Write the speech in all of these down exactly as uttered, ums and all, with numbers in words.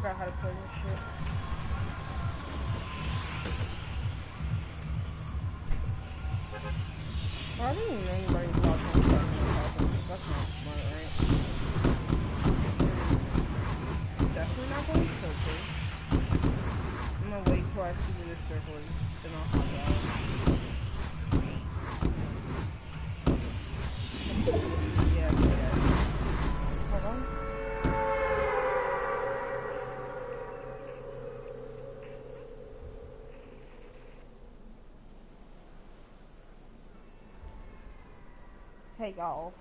forgot how to play this shit. Well, I didn't even know anybody was watching this. That's not smart, right? Definitely not going to circle. I'm gonna wait till I see where this circle is, then I'll hop out. Yeah, yeah. Hold on. Hey, y'all.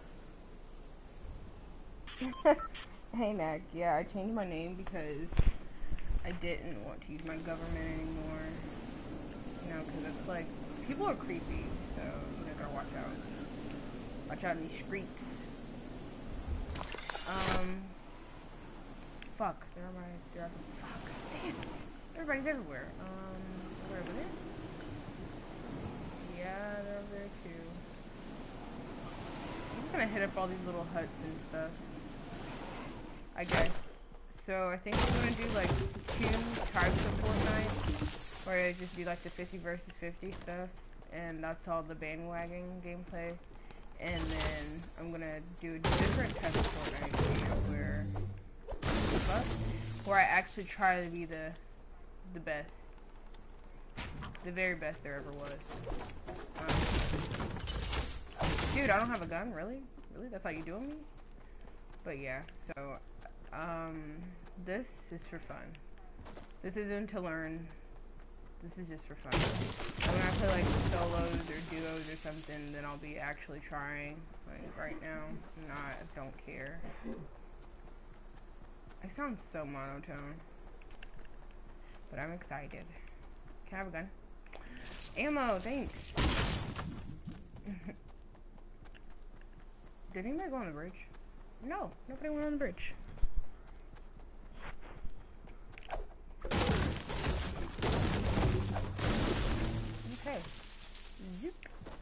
Hey, Mac. Yeah, I changed my name because I didn't want to use my government anymore. You know, because it's like, people are creepy, so you know, gotta watch out. Watch out in these streets. Um, fuck. There are my, there are, fuck, damn. Everybody's everywhere. Um, where over there? Yeah, they're over there too. I'm just gonna hit up all these little huts and stuff, I guess. So I think I'm gonna do like two types of Fortnite, where it just be like the fifty versus fifty stuff, and that's all the bandwagon gameplay. And then I'm gonna do a different type of Fortnite, you know, where where I actually try to be the the best, the very best there ever was. Um, dude, I don't have a gun, really? Really? That's how you doing me? But yeah, so um, this is for fun. This isn't to learn. This is just for fun. When I play like solos or duos or something, then I'll be actually trying. Like right now, I'm not. I don't care. I sound so monotone, but I'm excited. Can I have a gun? Ammo, thanks. Did anybody go on the bridge? No, nobody went on the bridge. Okay. Zoop.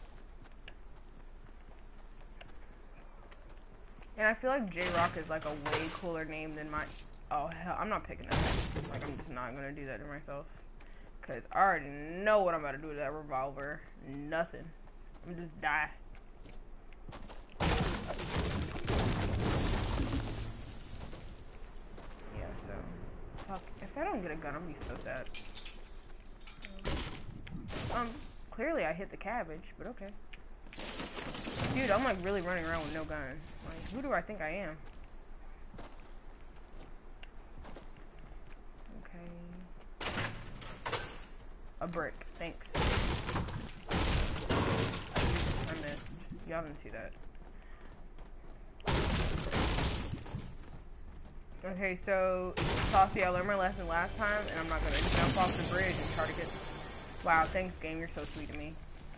And I feel like J-Rock is like a way cooler name than my... Oh, hell, I'm not picking that up. Like, I'm just not gonna do that to myself. Because I already know what I'm about to do with that revolver. Nothing. I'm just die. Yeah, so... Fuck. If I don't get a gun, I'm gonna be so sad. Um, clearly I hit the cabbage, but okay. Dude, I'm like really running around with no gun. Like, who do I think I am? Okay. A brick, thanks. I missed. Y'all didn't see that. Okay, so, Saucy, I learned my lesson last time, and I'm not gonna jump off the bridge and try to get... Wow, thanks, game, you're so sweet to me.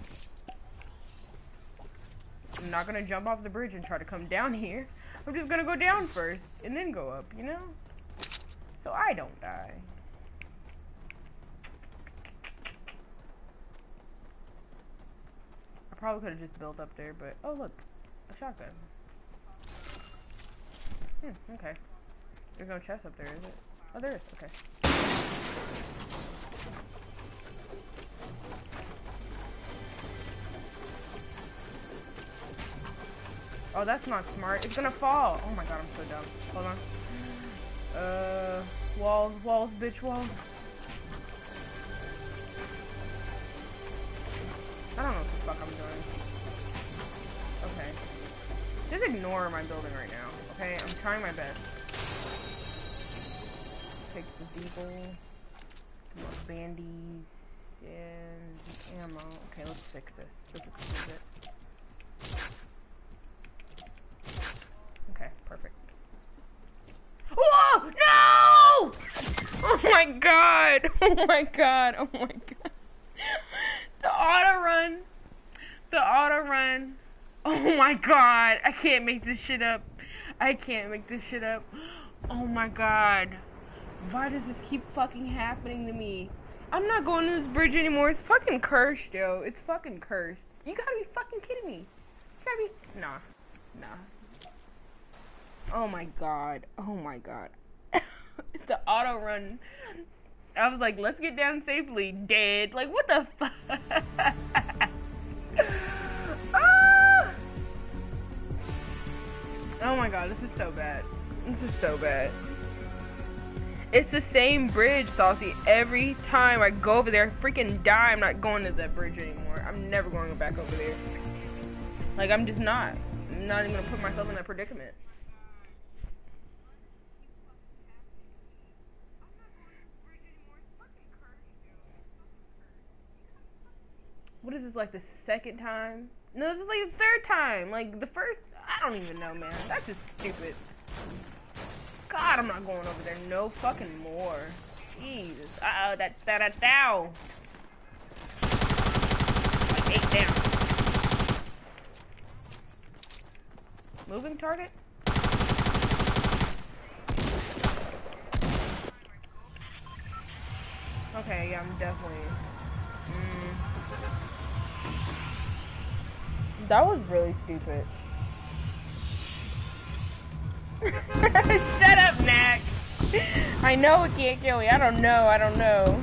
I'm not gonna jump off the bridge and try to come down here. I'm just gonna go down first, and then go up, you know? So I don't die. I probably could've just built up there, but... Oh, look. A shotgun. Hmm, okay. There's no chest up there, is it? Oh, there is. Okay. Oh, that's not smart. It's gonna fall. Oh my god, I'm so dumb. Hold on. Uh, walls, walls, bitch, walls. I don't know what the fuck I'm doing. Okay. Just ignore my building right now, okay? I'm trying my best. Take the deagle. More bandies. And ammo. Okay, let's fix this. This is it. Okay, perfect. Whoa! No! Oh my god! Oh my god! Oh my god! The auto run! The auto run! Oh my god! I can't make this shit up. I can't make this shit up. Oh my god. Why does this keep fucking happening to me? I'm not going to this bridge anymore. It's fucking cursed, yo. It's fucking cursed. You gotta be fucking kidding me. You gotta be... Nah. Nah. Oh my god. Oh my god. the auto run. I was like, let's get down safely. Dead. Like, what the fuck? Ah! Oh my god, this is so bad. This is so bad. It's the same bridge, Saucy. Every time I go over there, I freaking die. I'm not going to that bridge anymore. I'm never going back over there. Like, I'm just not. I'm not even gonna put myself in that predicament. What is this, like the second time? No, this is like the third time. Like the first, I don't even know, man. That's just stupid. God, I'm not going over there no fucking more. Jesus. Uh oh, that that that down. Like eight down. Moving target. Okay, yeah, I'm definitely. Mm. That was really stupid. Shut up, Mac. I know it can't kill me. I don't know. I don't know.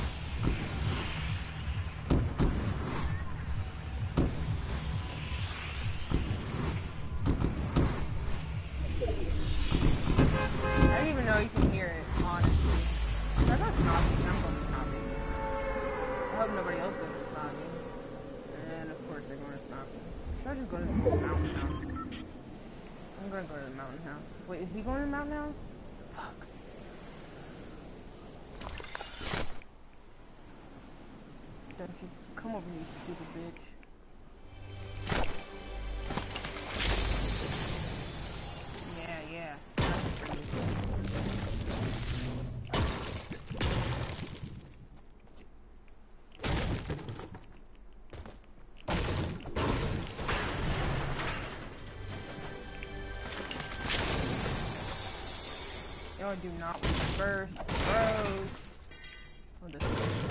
I don't even know you can hear it, honestly. I got snobby. I'm going to snobby. I hope nobody else goes to snobby. And of course they're going to snobby. Should I just go to the mountain house? I'm gonna go to the mountain house. Wait, is he going to the mountain house? Fuck. Don't you come over, you stupid bitch. Yeah, yeah. Y'all do not want the first bros. Oh, this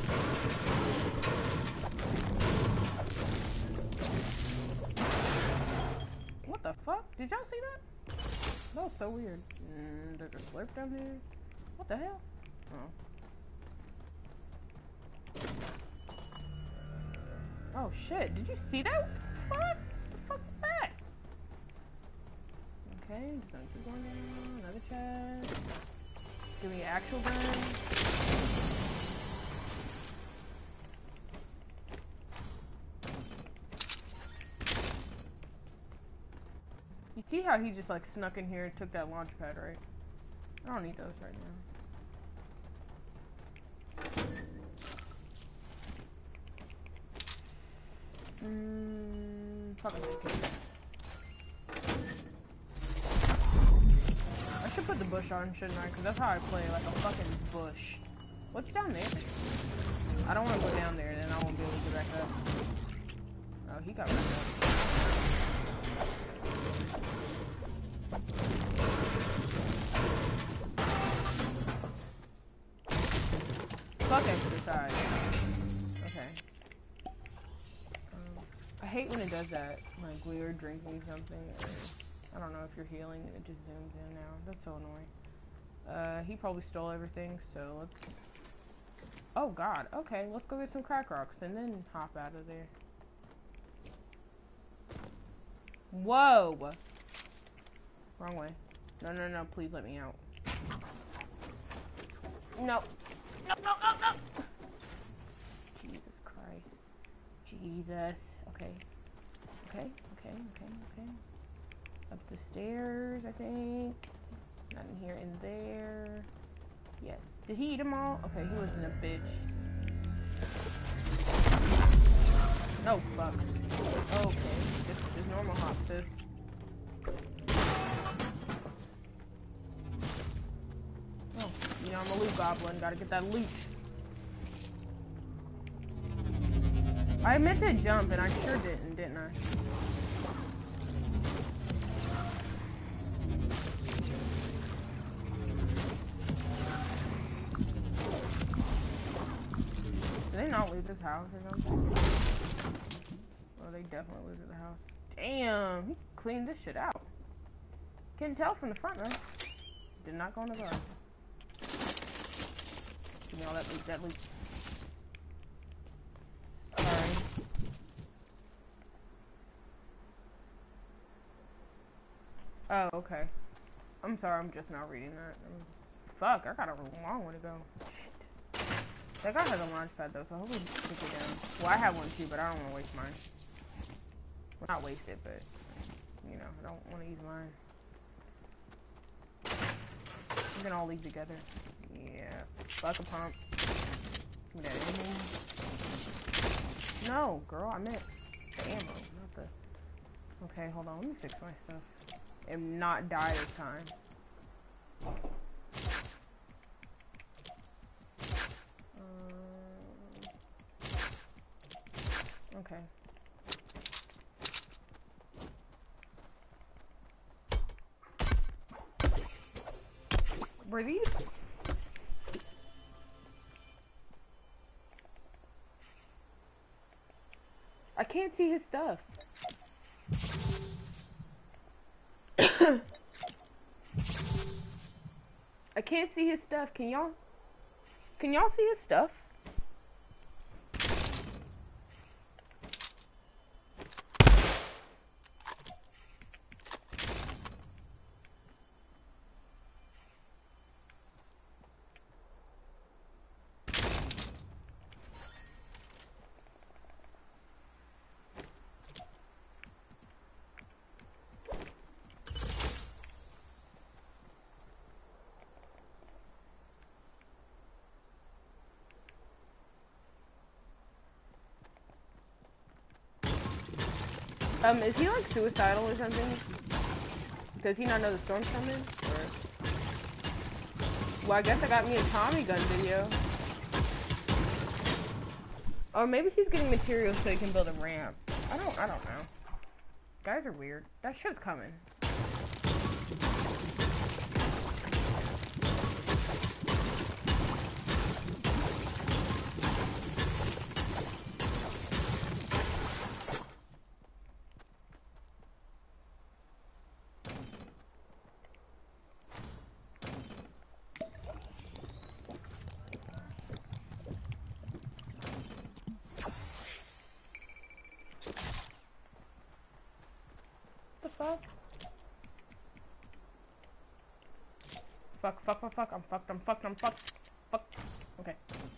what the fuck? Did y'all see that? That was so weird. Mm, there's a slurp down here. What the hell? Oh. Oh shit, did you see that? What the fuck? The fuck was that? Okay, just gonna keep going down. Another chest. Give me an actual gun. You see how he just like snuck in here and took that launch pad, right? I don't need those right now. Mmm, fucking okay. I should put the bush on, shouldn't I? Because that's how I play, like a fucking bush. What's down there? I don't want to go down there, then I won't be able to get back up. Oh, he got back up. Fuck exercise. Okay. Um, I hate when it does that. Like, we were drinking something, or I don't know if you're healing and it just zooms in now. That's so annoying. Uh, he probably stole everything, so let's... Oh god, okay, let's go get some crack rocks and then hop out of there. Whoa! Wrong way. No, no, no, please let me out. No. No, no, no, no! Jesus Christ. Jesus. Okay. Okay, okay, okay, okay. Up the stairs, I think. Not in here, in there. Yes. Did he eat them all? Okay, he wasn't a bitch. No, fuck. Okay, just, just normal hop, sis. Oh, you know, I'm a loot goblin. Gotta get that loot. I meant to jump, and I sure didn't, didn't I? Did they not leave this house or something? Oh, they definitely lose the house. Damn, he cleaned this shit out. Can't tell from the front though. Did not go in the garage. Give me all that loot, that loot. Sorry. Oh, okay. I'm sorry, I'm just now reading that. Fuck, I got a long way to go. Shit. That guy has a launch pad though, so hopefully he can take it down. Well, I have one too, but I don't want to waste mine. Well, not waste it, but, you know, I don't want to use mine. We can all leave together. Yeah. Fuck a pump. Give me that ammo. No, girl, I meant the ammo, not the... Okay, hold on, let me fix my stuff. And not die this time. Um, okay. Were these? I can't see his stuff. I can't see his stuff. Can y'all? Can y'all see his stuff? Um, is he like suicidal or something? Does he not know the storm's coming? Or... Well, I guess I got me a Tommy gun video. Or maybe he's getting materials so he can build a ramp. I don't, I don't know. Guys are weird. That shit's coming. Fuck, fuck, fuck, fuck, I'm fucked, I'm fucked, I'm fucked, fuck, okay.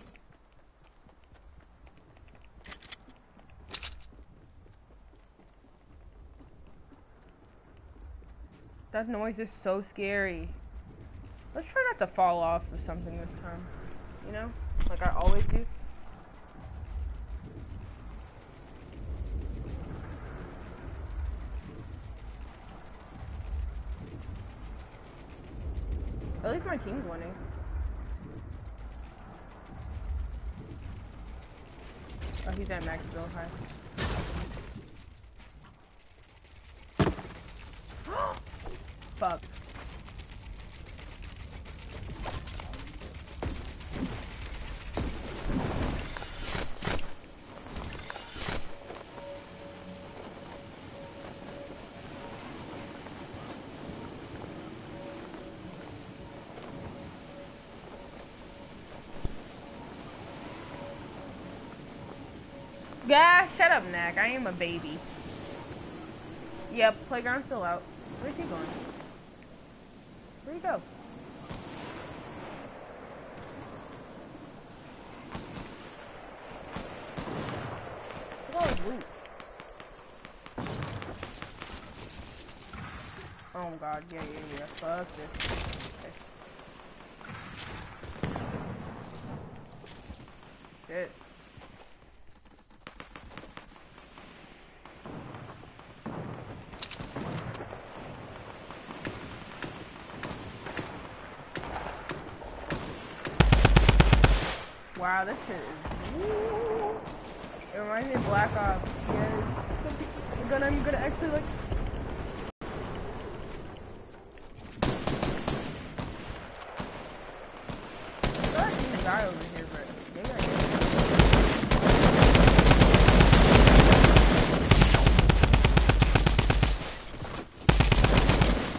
That noise is so scary. Let's try not to fall off of something this time, you know, like I always do. At least my team's winning. Oh, he's at max build high. Fuck. Yeah, shut up, Knack. I am a baby. Yep, playground's still out. Where's he going? Where'd he go? Look at all his loot. Oh god, yeah, yeah, yeah. Fuck this. Okay. Shit. Wow, this shit is... Woo. It reminds me of Black Ops. Yeah, I'm gonna, I'm gonna actually like... I feel like there's a guy over here, but maybe I can.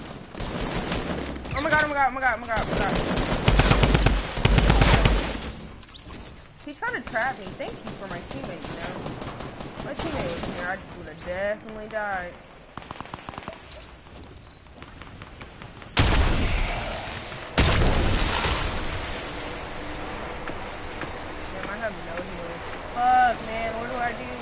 Oh my god, oh my god, oh my god, oh my god, oh my god. trapping. Thank you for my teammate, you know? My teammate was here, I just would have definitely died. Damn, I have no heals. Fuck, man, what do I do?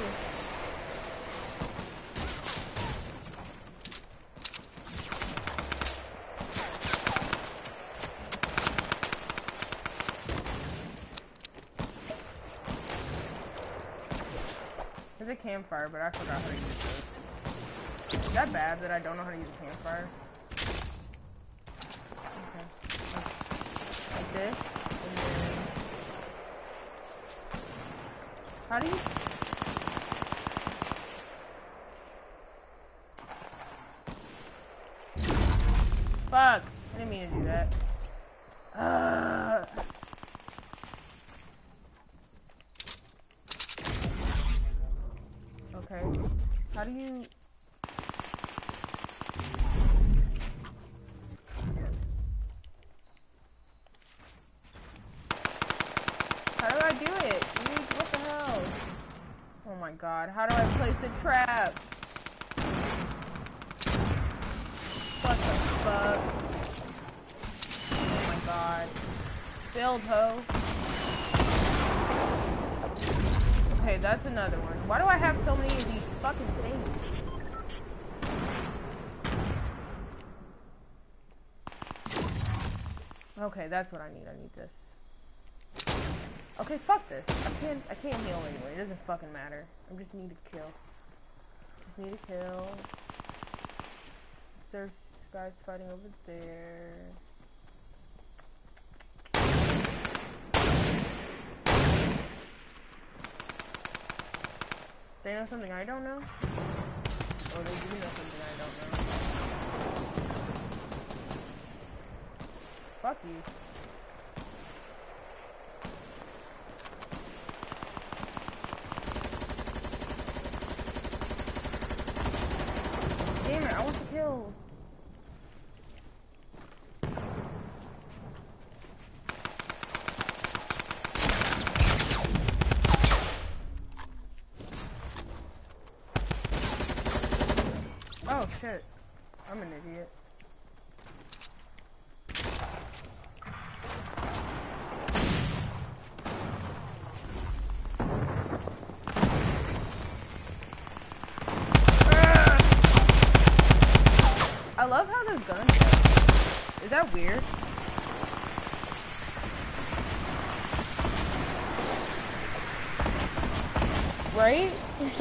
There's a campfire, but I forgot how to use it. Is that bad that I don't know how to use a campfire? Okay. Like this, and then... How do you... Fuck! I didn't mean to do that. Uh... Okay. How do you... How do I do it? Dude, what the hell? Oh my god. How do I place a trap? What the fuck? Oh my god. Build, ho. Okay, that's another one. Why do I have so many of these fucking things? Okay, that's what I need. I need this. Okay, fuck this. I can't I can't heal anyway. It doesn't fucking matter. I just need to kill. Just need to kill. There's guys fighting over there. They know something I don't know? Or they do know something I don't know? Fuck you. Damn it, I want to kill. Oh shit, I'm an idiot. Ah! I love how this gun goes. Is that weird? Right?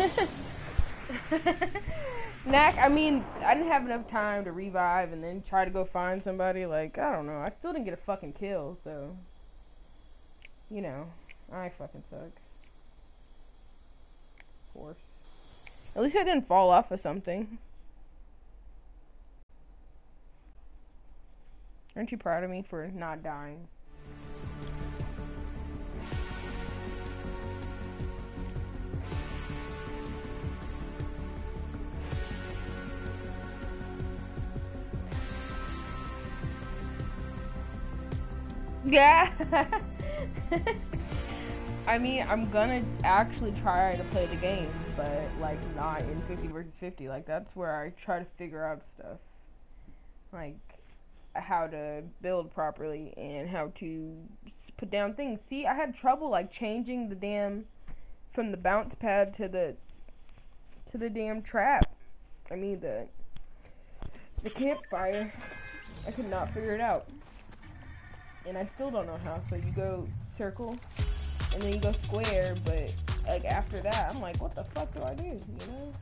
Knack, I mean, I didn't have enough time to revive and then try to go find somebody. Like, I don't know. I still didn't get a fucking kill, so. You know, I fucking suck. Of course. At least I didn't fall off of something. Aren't you proud of me for not dying? Yeah. I mean, I'm gonna actually try to play the game, but like not in fifty versus fifty. Like that's where I try to figure out stuff, like how to build properly and how to put down things. See, I had trouble like changing the damn from the bounce pad to the to the damn trap. I mean the the campfire. I could not figure it out. And I still don't know how, so you go circle, and then you go square, but, like, after that, I'm like, what the fuck do I do, you know?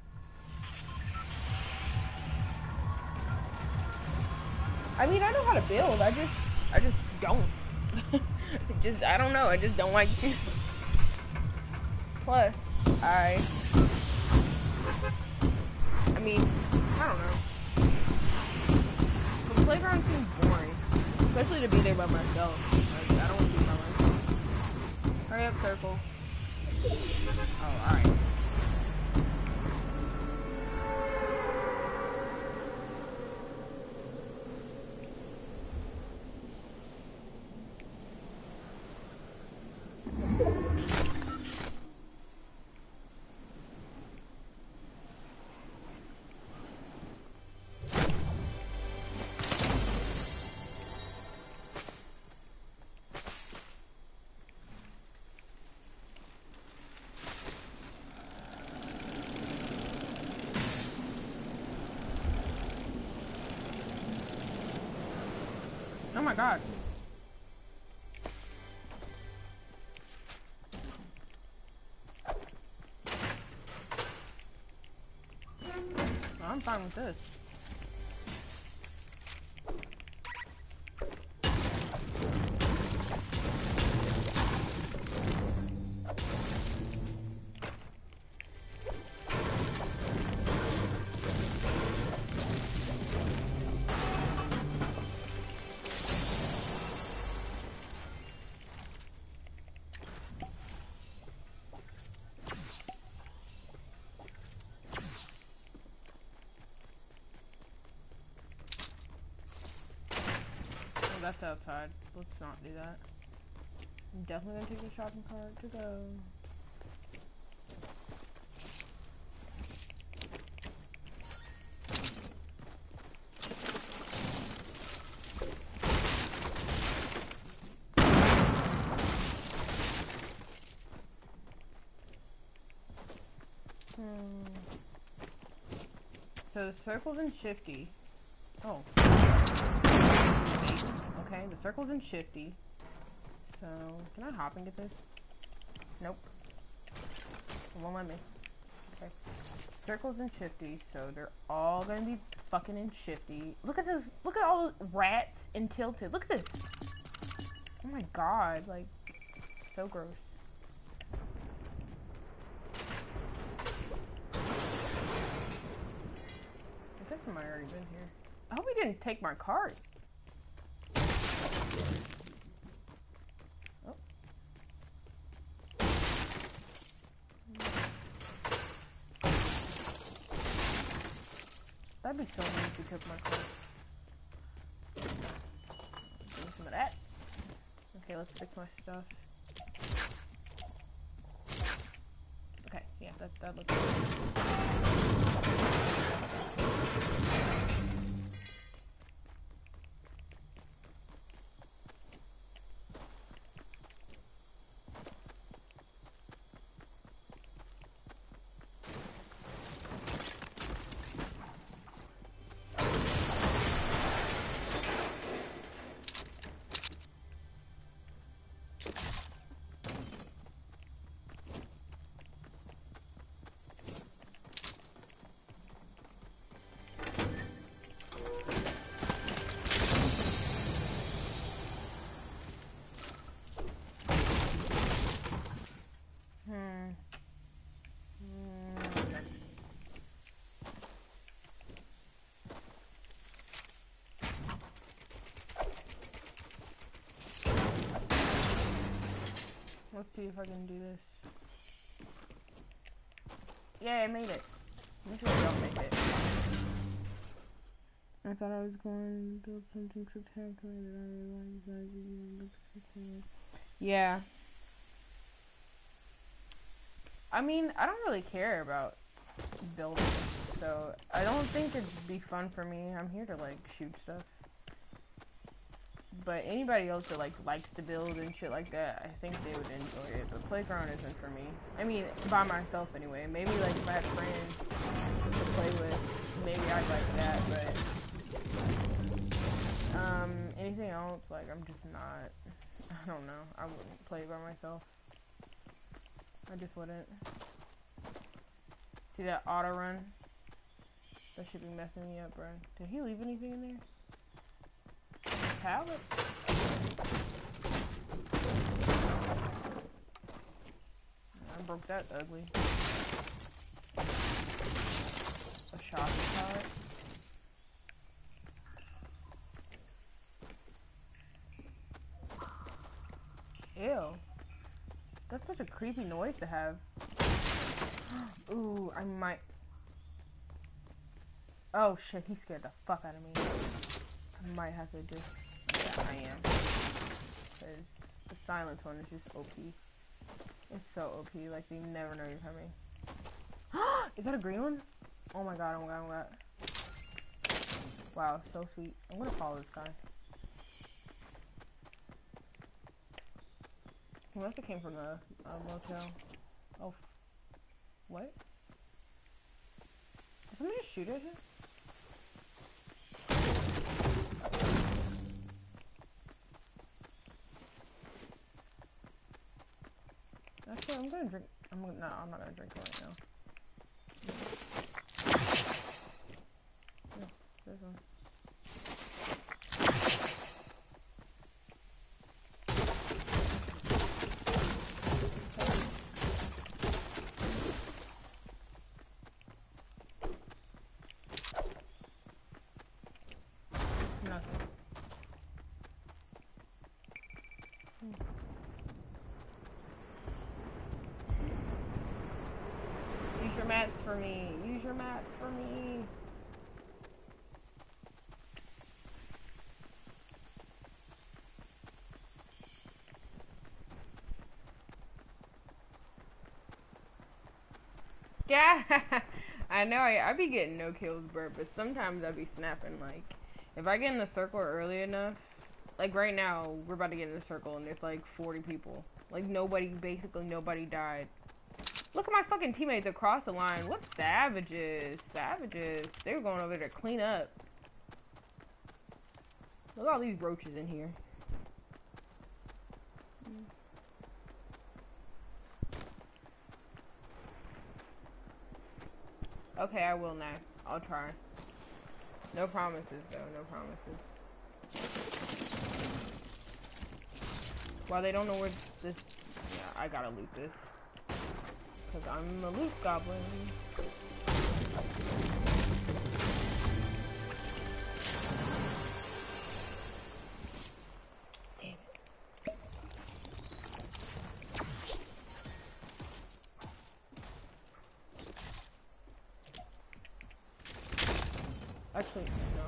I mean, I know how to build, I just, I just don't. just, I don't know, I just don't like to. Plus, I, I mean, I don't know. The playground seems boring. Especially to be there by myself. Like, I don't want to be by myself. Hurry up, circle. Oh, alright. my god. I'm fine with this. That's outside. Let's not do that. I'm definitely gonna take the shopping cart to go. Hmm. So the circle's in Shifty. Oh. Okay, the circle's in Shifty. So, can I hop and get this? Nope. It won't let me. Okay. Circle's in Shifty, so they're all gonna be fucking in Shifty. Look at this. Look at all those rats in Tilted. Look at this. Oh my god, like, so gross. I think somebody already been here. I hope he didn't take my cart. Oh. That'd be so nice if he took my cart. Give me some of that. Okay, let's fix my stuff. Okay, yeah, that, that looks good. Let's see if I can do this. Yeah, I made it. I'm sure I don't make it. I thought I was going to build something spectacular that I realized I didn't look spectacular. Yeah. I mean, I don't really care about building, so I don't think it'd be fun for me. I'm here to like shoot stuff. But anybody else that like likes to build and shit like that, I think they would enjoy it. But playground isn't for me. I mean, by myself anyway. Maybe like if I had friends to play with, maybe I'd like that. But um, anything else, like I'm just not. I don't know. I wouldn't play by myself. I just wouldn't. See that auto run? That should be messing me up, bro. Did he leave anything in there? Pallet. I broke that ugly. A shopping pallet. Ew. That's such a creepy noise to have. Ooh, I might. Oh shit, he scared the fuck out of me. I might have to just. Yeah, I am. Because the silence one is just O P. It's so O P, like you never know you're coming. Is that a green one? Oh my god, oh my god, oh my god. Wow, so sweet. I'm gonna follow this guy. He must have came from the uh, motel. Oh. What? Did somebody just shoot at him? Actually, I'm gonna drink. I'm gonna, no, I'm not gonna drink it right now. No, there's one. Nothing. Hmm. Use your mats for me. Use your mats for me. Yeah, I know. I I be getting no kills, bro, but sometimes I be snapping. Like, if I get in the circle early enough, like right now, we're about to get in the circle and there's like forty people. Like nobody, basically nobody died. Look at my fucking teammates across the line. What savages? Savages. They were going over there to clean up. Look at all these roaches in here. Okay, I will now. I'll try. No promises, though. No promises. While they don't know where this... Yeah, I gotta loot this. Because I'm a loot goblin. Damn it. Actually, no.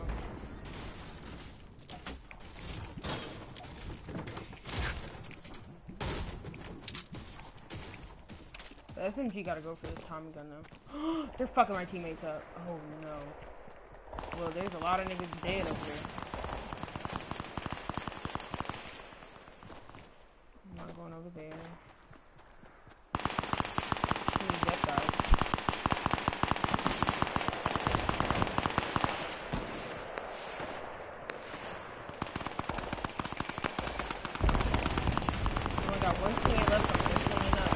The S M G gotta go for this Tommy gun though. They're fucking my teammates up. Oh no. Well, there's a lot of niggas dead over here. I'm not going over there. Who's that guy? I only got one teammate left. I'm just cleaning up.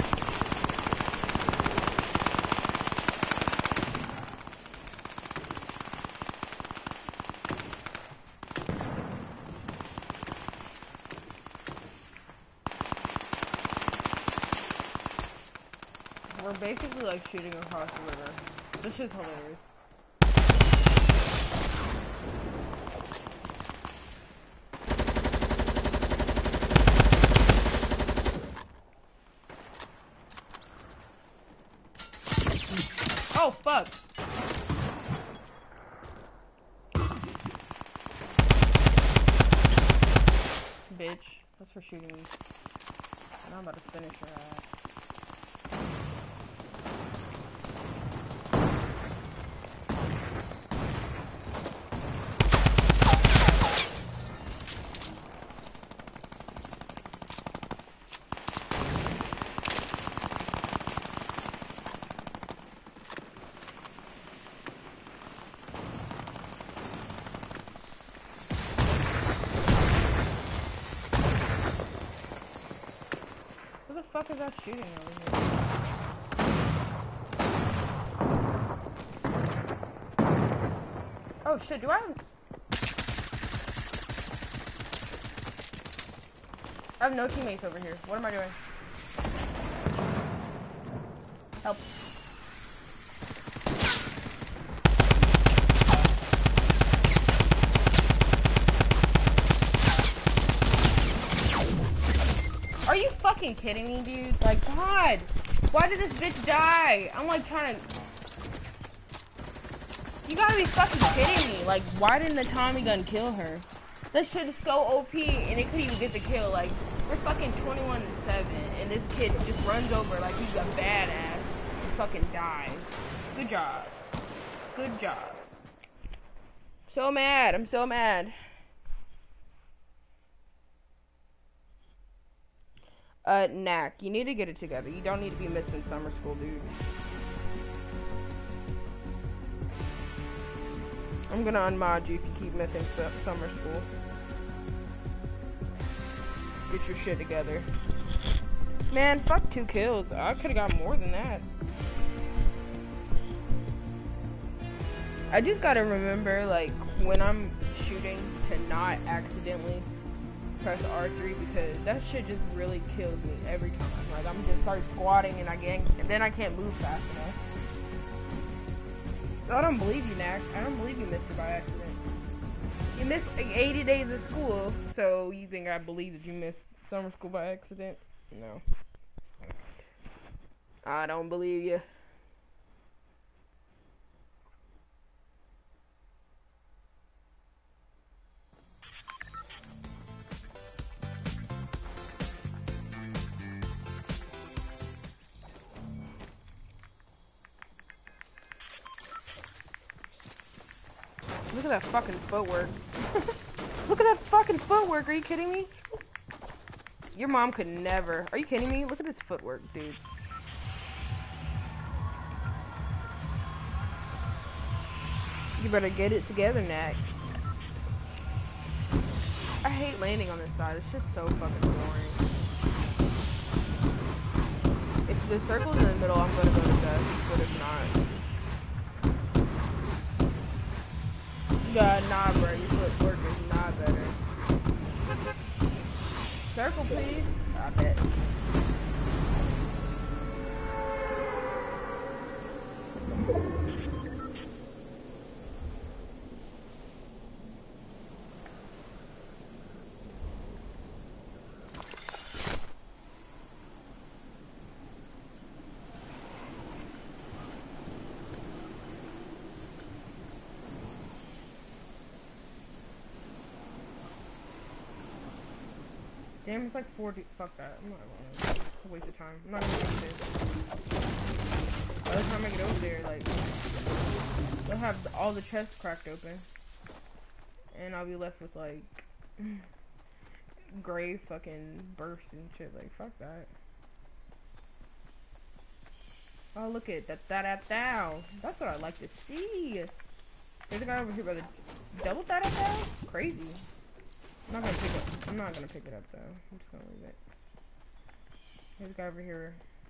We're basically like shooting across the river. This is hilarious. Oh fuck! Bitch, that's for shooting me. And I'm about to finish your ass. Who the fuck is that shooting over here? Oh shit, do I have... I have no teammates over here. What am I doing? Help. Are you fucking kidding me, dude? Like, God! Why did this bitch die? I'm like trying to... You gotta be fucking kidding me. Like, why didn't the Tommy gun kill her? That shit is so O P and it couldn't even get the kill. Like, we're fucking twenty-one to seven and this kid just runs over like he's a badass and fucking dies. Good job. Good job. So mad. I'm so mad. Uh, Knack, you need to get it together. You don't need to be missing summer school, dude. I'm gonna unmod you if you keep missing summer school. Get your shit together. Man, fuck two kills. I could've got more than that. I just gotta remember, like, when I'm shooting to not accidentally press R three, because that shit just really kills me every time. Like, I'm just start squatting and I get, and then I can't move fast enough. I don't believe you, Nax. I don't believe you missed it by accident. You missed like eighty days of school, so you think I believe that you missed summer school by accident? No. I don't believe you. Look at that fucking footwork. Look at that fucking footwork. Are you kidding me? Your mom could never. Are you kidding me? Look at this footwork, dude. You better get it together, Nat. I hate landing on this side. It's just so fucking boring. If the circle's in the middle, I'm gonna go to death. But if not... God, nah, bro. Your footwork is not better. Circle, please. I bet. Damn, it's like forty. Fuck that. I'm not gonna. It's a waste of time. I'm not gonna fix this. By the time I get over there, like, they'll have the, all the chests cracked open. And I'll be left with, like, gray fucking bursts and shit. Like, fuck that. Oh, look at that. That that down. That's what I like to see. There's a guy over here by the double that down? Crazy. I'm not gonna pick it. I'm not gonna pick it up though. I'm just gonna leave it. There's a guy over here.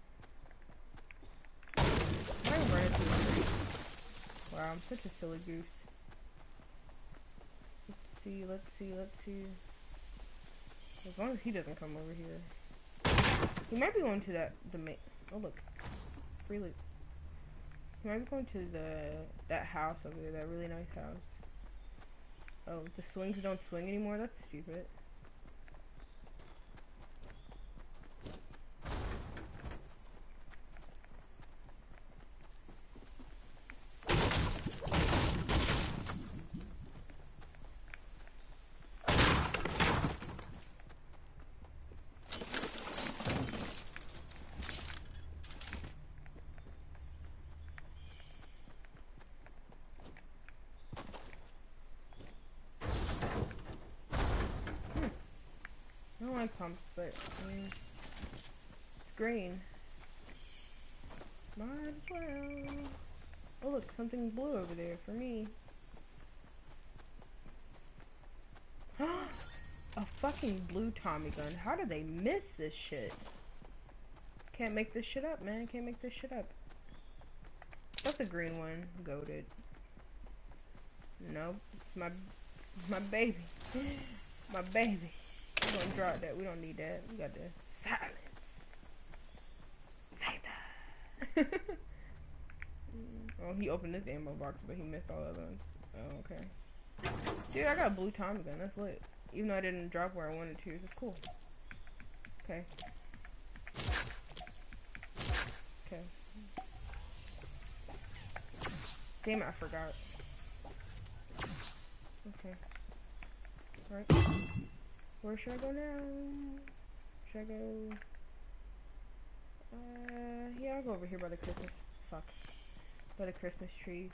I'm not gonna run into the street. Wow, I'm such a silly goose. Let's see. Let's see. Let's see. As long as he doesn't come over here, he might be going to that the main. Oh look, free loot. He might be going to the that house over there. That really nice house. Oh, the swings don't swing anymore? That's stupid. I don't like pumps, but I mean, it's green. Might as well. Oh look, something blue over there for me. A fucking blue Tommy gun. How did they miss this shit? Can't make this shit up, man. Can't make this shit up. That's a green one. Goated. Nope. It's my my baby. My baby. We're gonna drop that. We don't need that. We got the silence. Save that. Oh, he opened this ammo box, but he missed all the other ones. Oh, okay. Dude, I got a blue Tommy gun. That's lit. Even though I didn't drop where I wanted to. It's cool. Okay. Okay. Damn it, I forgot. Okay. Alright. Where should I go now? Should I go? Uh, yeah, I'll go over here by the Christmas. Fuck. By the Christmas trees.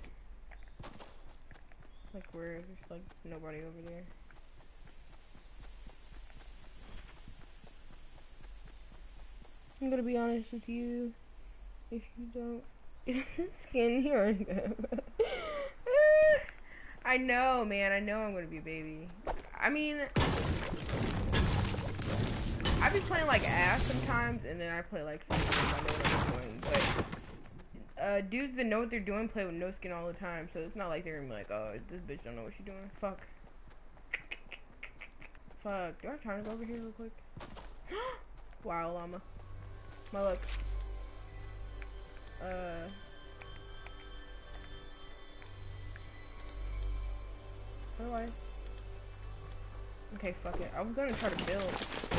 Like where there's like nobody over there. I'm gonna be honest with you. If you don't skin here, I know, man. I know I'm gonna be a baby. I mean, I be playing like ass sometimes, and then I play like some games I know what I'm doing. But uh, dudes that know what they're doing play with no skin all the time, so it's not like they're gonna be like, oh, this bitch don't know what she's doing. Fuck. Fuck. Do I have time to go over here real quick? Wow, llama. My luck. Uh. How do I? Okay, fuck it. I was gonna try to build.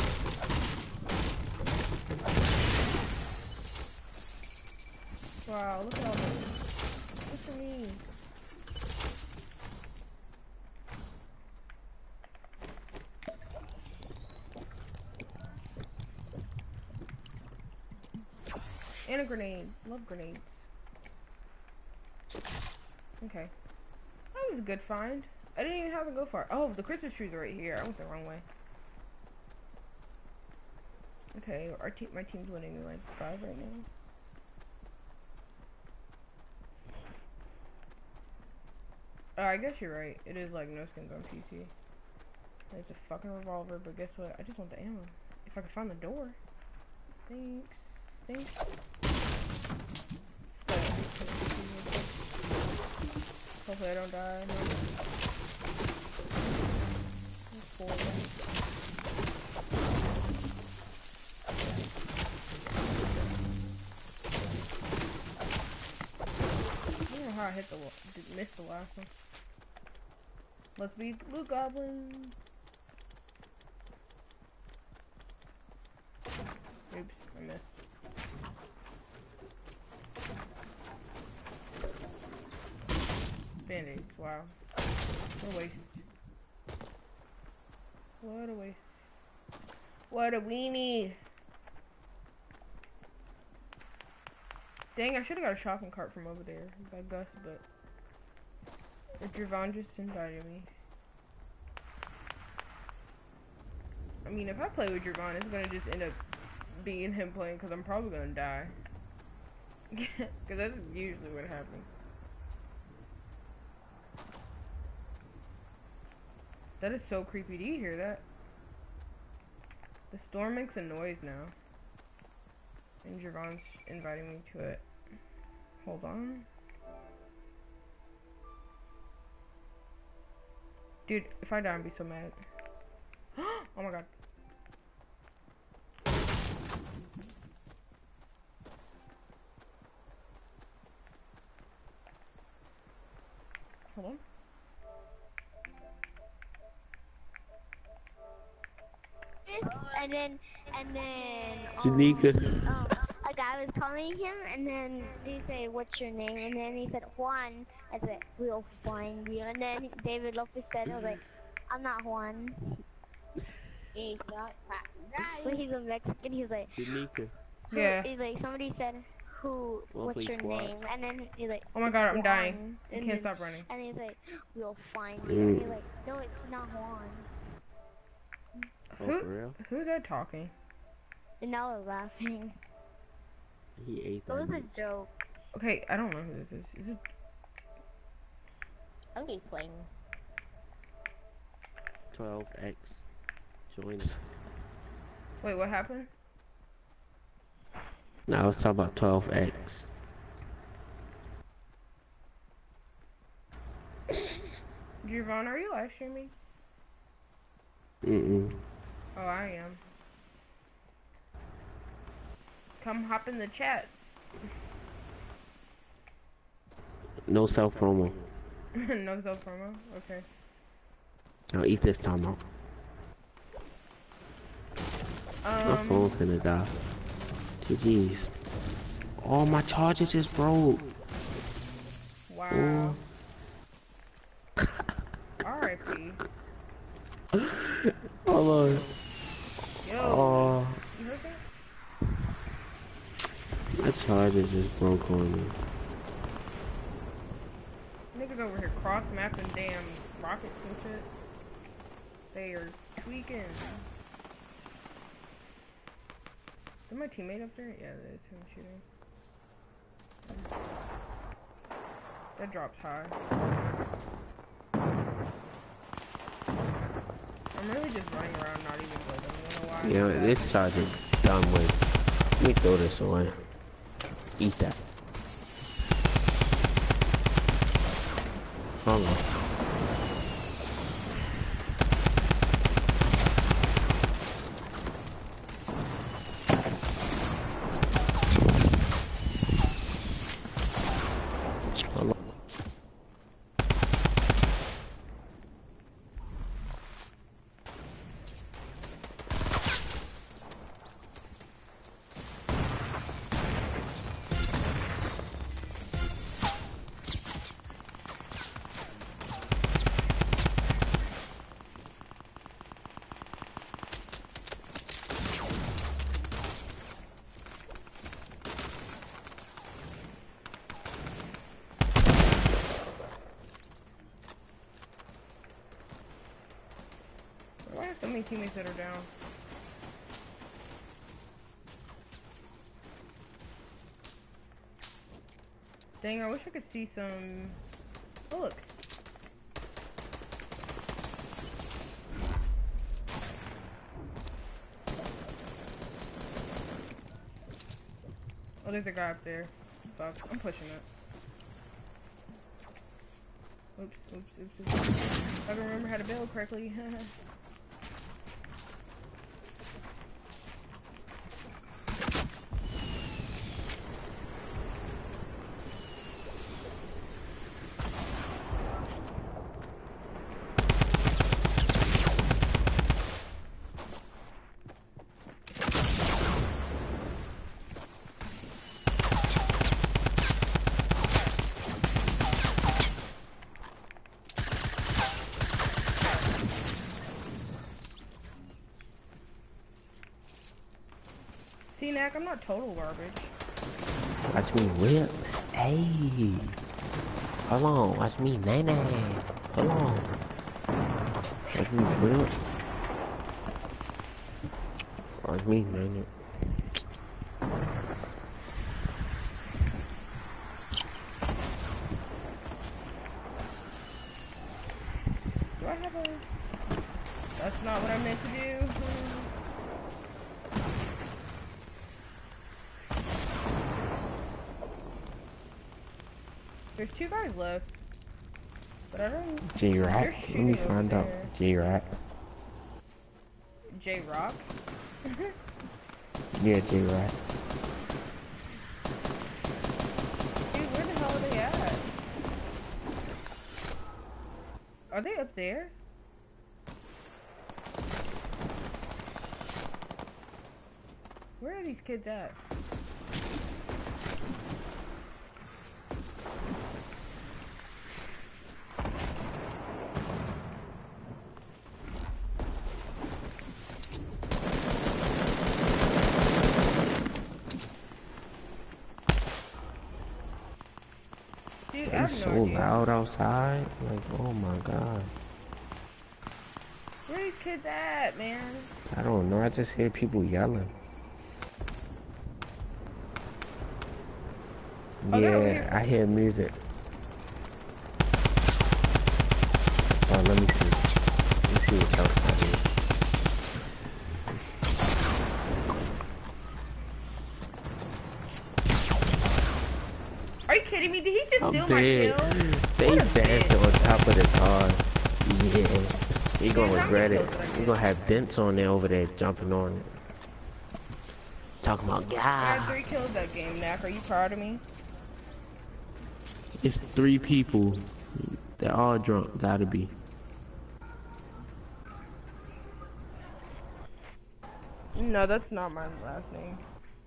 Wow, look at all this. Look at me. And a grenade. Love grenades. Okay. That was a good find. I didn't even have to go far. Oh, the Christmas trees are right here. I went the wrong way. Okay, our team, my team's winning like five right now. Oh, I guess you're right. It is like no skins on P C. It's a fucking revolver, but guess what? I just want the ammo. If I could find the door. Thanks. Thanks. Hopefully I don't die. No. Four. I don't know how I hit the wall. Missed the last one. Let's be Blue Goblin. Oops, I missed. Band-aids, wow. What a waste. What a waste. What a weenie. Dang, I should have got a shopping cart from over there by Gus, but Javon just invited me. I mean, if I play with Javon, it's gonna just end up being him playing because I'm probably gonna die. Because that's usually what happens. That is so creepy. Do you hear that? The storm makes a noise now. And Javon's inviting me to it. Hold on. Dude, if I die, I'd be so mad. Oh my god. Hold on. And then, and then, Janika. um, a guy was calling him, and then he said, "What's your name?" And then he said, "Juan." I said, "We'll find you." And then David Lopez said, "I was like, I'm not Juan." He's not But he's a Mexican. He was like, Janika. who, Yeah. he's like, somebody said, "Who? Well, What's please your watch. name?" And then he's like, Oh my "It's god, I'm Juan." dying. I And can't then, stop running. and he's like, "We'll find you." And he's like, "No, it's not Juan." Oh, Who, for real? who's that talking? And now we're laughing. He ate It that was a meat. joke. Okay, I don't know who this is. Is it? I'm gonna be playing. twelve X. Join us. Wait, what happened? No, I was talking about twelve X. Javon, are you live streaming? Mm-mm. Oh, I am. Come hop in the chat. No self promo. No self promo? Okay. I'll eat this time out. My Um, phone's gonna die. G G's. Oh, my charger just broke. wow. R I P Hold on. Yo, Oh, you heard that? my charger just broke on me. Niggas over here cross-mapping damn rockets and shit. They are tweaking. Is my teammate up there? Yeah, that is him shooting. That drops high. I'm I'm really just running around, not even building. You know why? You know, this charger done with. Let me throw this away. Eat that. Hold on. Why have so many teammates that are down? Dang, I wish I could see some... Oh, look. Oh, there's a guy up there. Fuck, I'm pushing it. Oops, oops, oops, oops. I don't remember how to build correctly. See, Knack, I'm not total garbage. Watch me whip. Hey. Hold on. Watch me nay nay. Hold on. Watch me whip. Watch me nay nay. Do I have a... That's not what I meant to do. There's two guys left, but I don't... J-Rock? Let me find out. J-Rock. J-Rock? Yeah, J-Rock. Dude, where the hell are they at? Are they up there? Where are these kids at? Dude, I have It's no so idea. loud outside. Like, oh my god. Where are these kids at, man? I don't know. I just hear people yelling. Oh, they're over Yeah, here. I hear music. Oh, let me see. Let me see what's outside here. Are you kidding me? Did he just I'm steal my dead. kill? They What a dancing bitch. on top of the car. Yeah. You Dude, gonna how regret many it. kills did I You get? gonna have dents on there over there jumping on it. Talking about I got God. three kills that game, Knack. Are you proud of me? It's three people. They're all drunk. Gotta be. No, that's not my last name.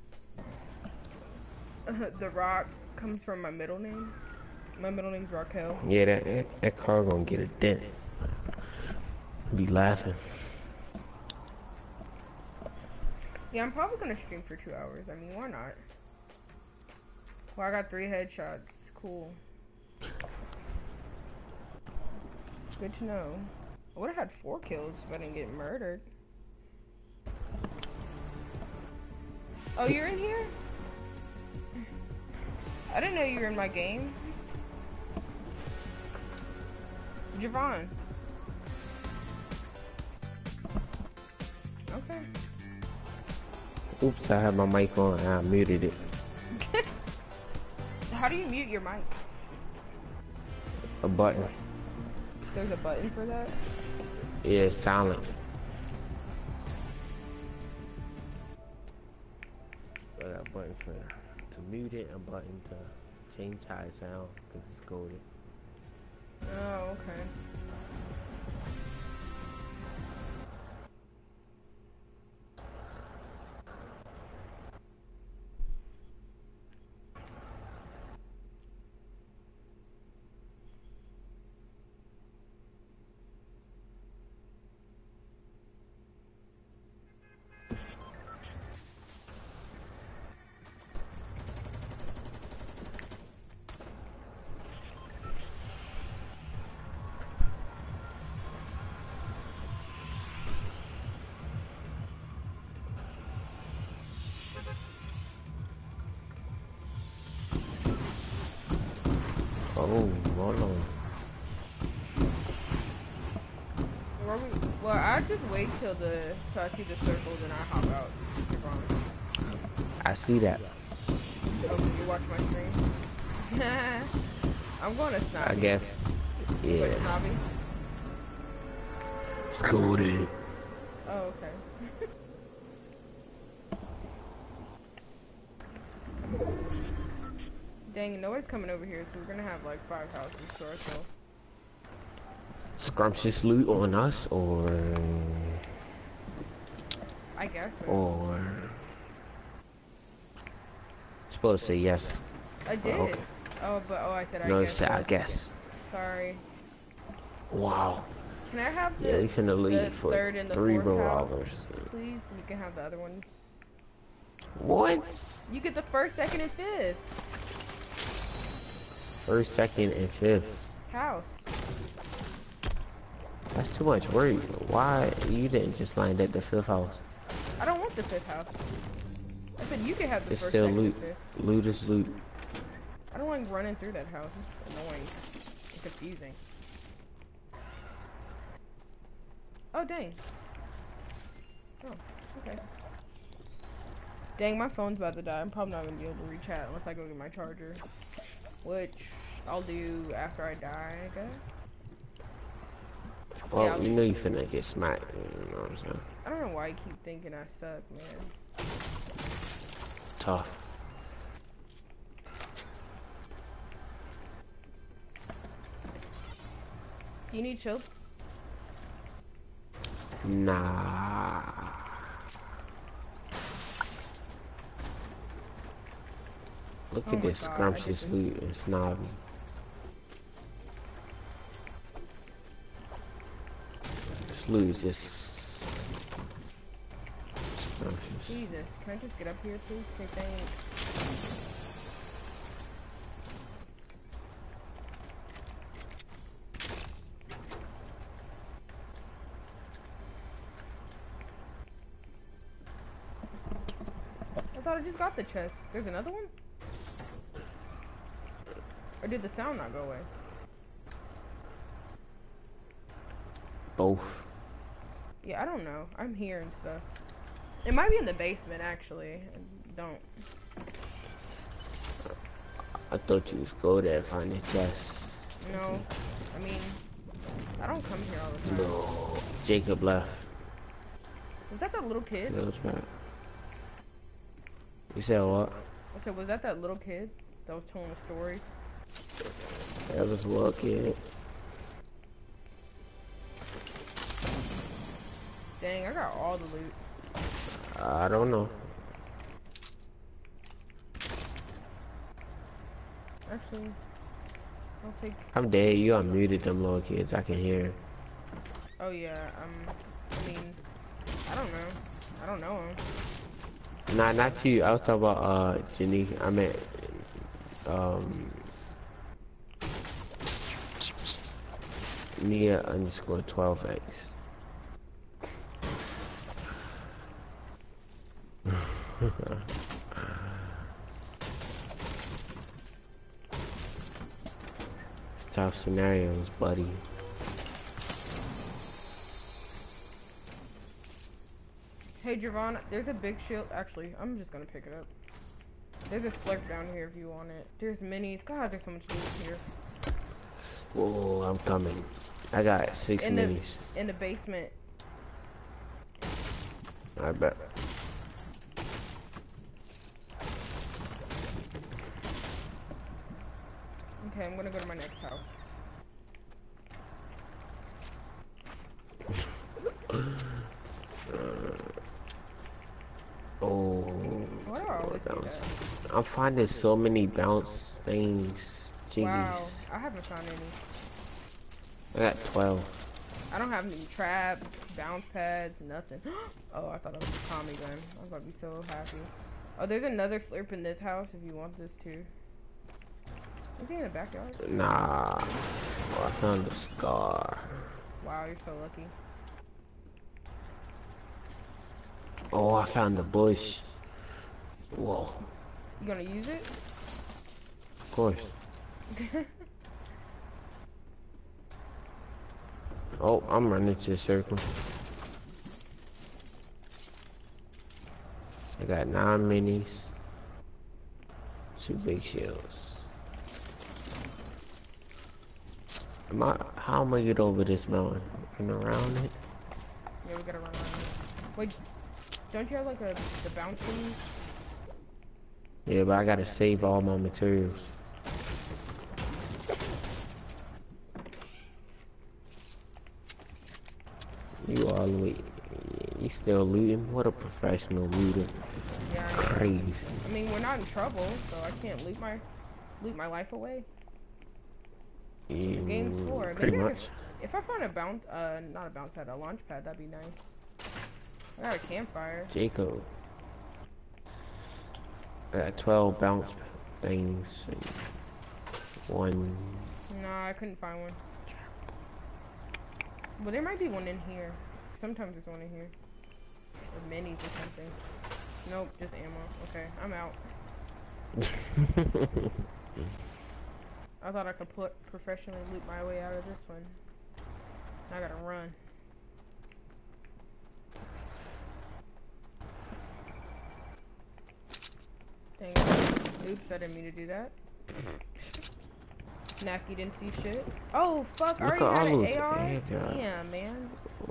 The Rock comes from my middle name. My middle name's Raquel. Yeah, that, that, that car gonna get a dent. Be laughing. Yeah, I'm probably gonna stream for two hours. I mean, why not? Well, I got three headshots. Cool. Good to know. I would've had four kills if I didn't get murdered. Oh, you're in here? I didn't know you were in my game. Javon. Okay. Oops, I had my mic on and I muted it. How do you mute your mic? A button. There's a button for that? Yeah, it's silent. I got a button for to mute it, a button to change how it sounds because it's coded. Oh, okay. Oh, hold on. Where we, well, I just wait till the till I see the circles and I hop out. You're wrong. I see that. Oh, can you watch my stream? I'm going to Snobby. I guess. You go to Yeah. Snobby? It's coded. Oh, okay. Dang, and nobody's coming over here, so we're gonna have like five houses to ourselves. Scrumptious loot on us, or I guess. So. or supposed to say yes. I did. Oh, okay. Oh, but oh, I said I No, you guess. said I but- guess. Sorry. Wow. Can I have the, Yeah, you finna the leave for third and the three fourth house, revolvers. please? You can have the other one. What? You get the first, second, and fifth First, second, and fifth. house. That's too much work. Why you didn't just line up the fifth house? I don't want the fifth house. I said you can have the It's first, still second, loot. and fifth. Loot is loot. I don't like running through that house. It's annoying. It's confusing. Oh, dang. Oh, okay. Dang, my phone's about to die. I'm probably not gonna be able to reach out unless I go get my charger. Which I'll do after I die, I guess. Well, Yeah, you know you finna get smacked. You know what I'm saying? I don't know why you keep thinking I suck, man. Tough. Do you need chill? Nah. Look Oh at my this God, I scrumptious just- loot and snobby. This loot is just scrumptious. Jesus, can I just get up here, please? Okay, thanks. I thought I just got the chest. There's another one? Or did the sound not go away? Both. Yeah, I don't know. I'm hearing stuff. It might be in the basement, actually. I don't. I thought you was go there and find the chest. No. I mean, I don't come here all the time. No. Jacob left. Was that that little kid? That was bad. You said what? I said, was that that little kid that was telling a story? That was what, kid? Dang, I got all the loot. I don't know. Actually, I'll take. I'm dead. You unmuted them little kids. I can hear. Oh yeah. Um. I mean, I don't know. I don't know him. Nah, not you. I was talking about uh Janique. I meant um Nia underscore twelve X. It's tough scenarios, buddy. Hey, Javon, there's a big shield. Actually, I'm just gonna pick it up. There's a slurp down here if you want it. There's minis. God, there's so much loot here. Whoa, I'm coming. I got six In the, minis. in the basement. I bet. Okay, I'm gonna go to my next house. Oh, What are all these bounce. at? I'm finding so many bounce things. Jiggies. Wow, I haven't found any. I got twelve. I don't have any traps, bounce pads, nothing. Oh, I thought it was a Tommy gun. I was about to be so happy. Oh, there's another slurp in this house if you want this too. Is he in the backyard? Nah. Oh, I found a scar. Wow, you're so lucky. Oh, I found the bush. Whoa. You gonna use it? Of course. Oh, I'm running to the circle. I got nine minis. Two big shields. Am I, how am I get over this mountain? And around it? Yeah, we gotta run around it. Wait, don't you have like a the bouncing? Yeah, but I gotta save all my materials. You all the way, you still looting? What a professional looter. Yeah, I, know. Crazy. I mean, we're not in trouble, so I can't loot my loot my life away. Yeah, Game's four. pretty Maybe I much. could- If I find a bounce, uh, not a bounce pad, a launch pad, that'd be nice. I got a campfire. Jacob. I got twelve bounce things. And one. No, I couldn't find one. Well, there might be one in here. Sometimes there's one in here. Or minis or something. Nope, just ammo. Okay, I'm out. I thought I could put professionally loot my way out of this one. I gotta run. Dang it. Oops, I didn't mean to do that. Nacky didn't see shit. Oh, fuck, I Look already at had all an those A R? air drops. Damn, man.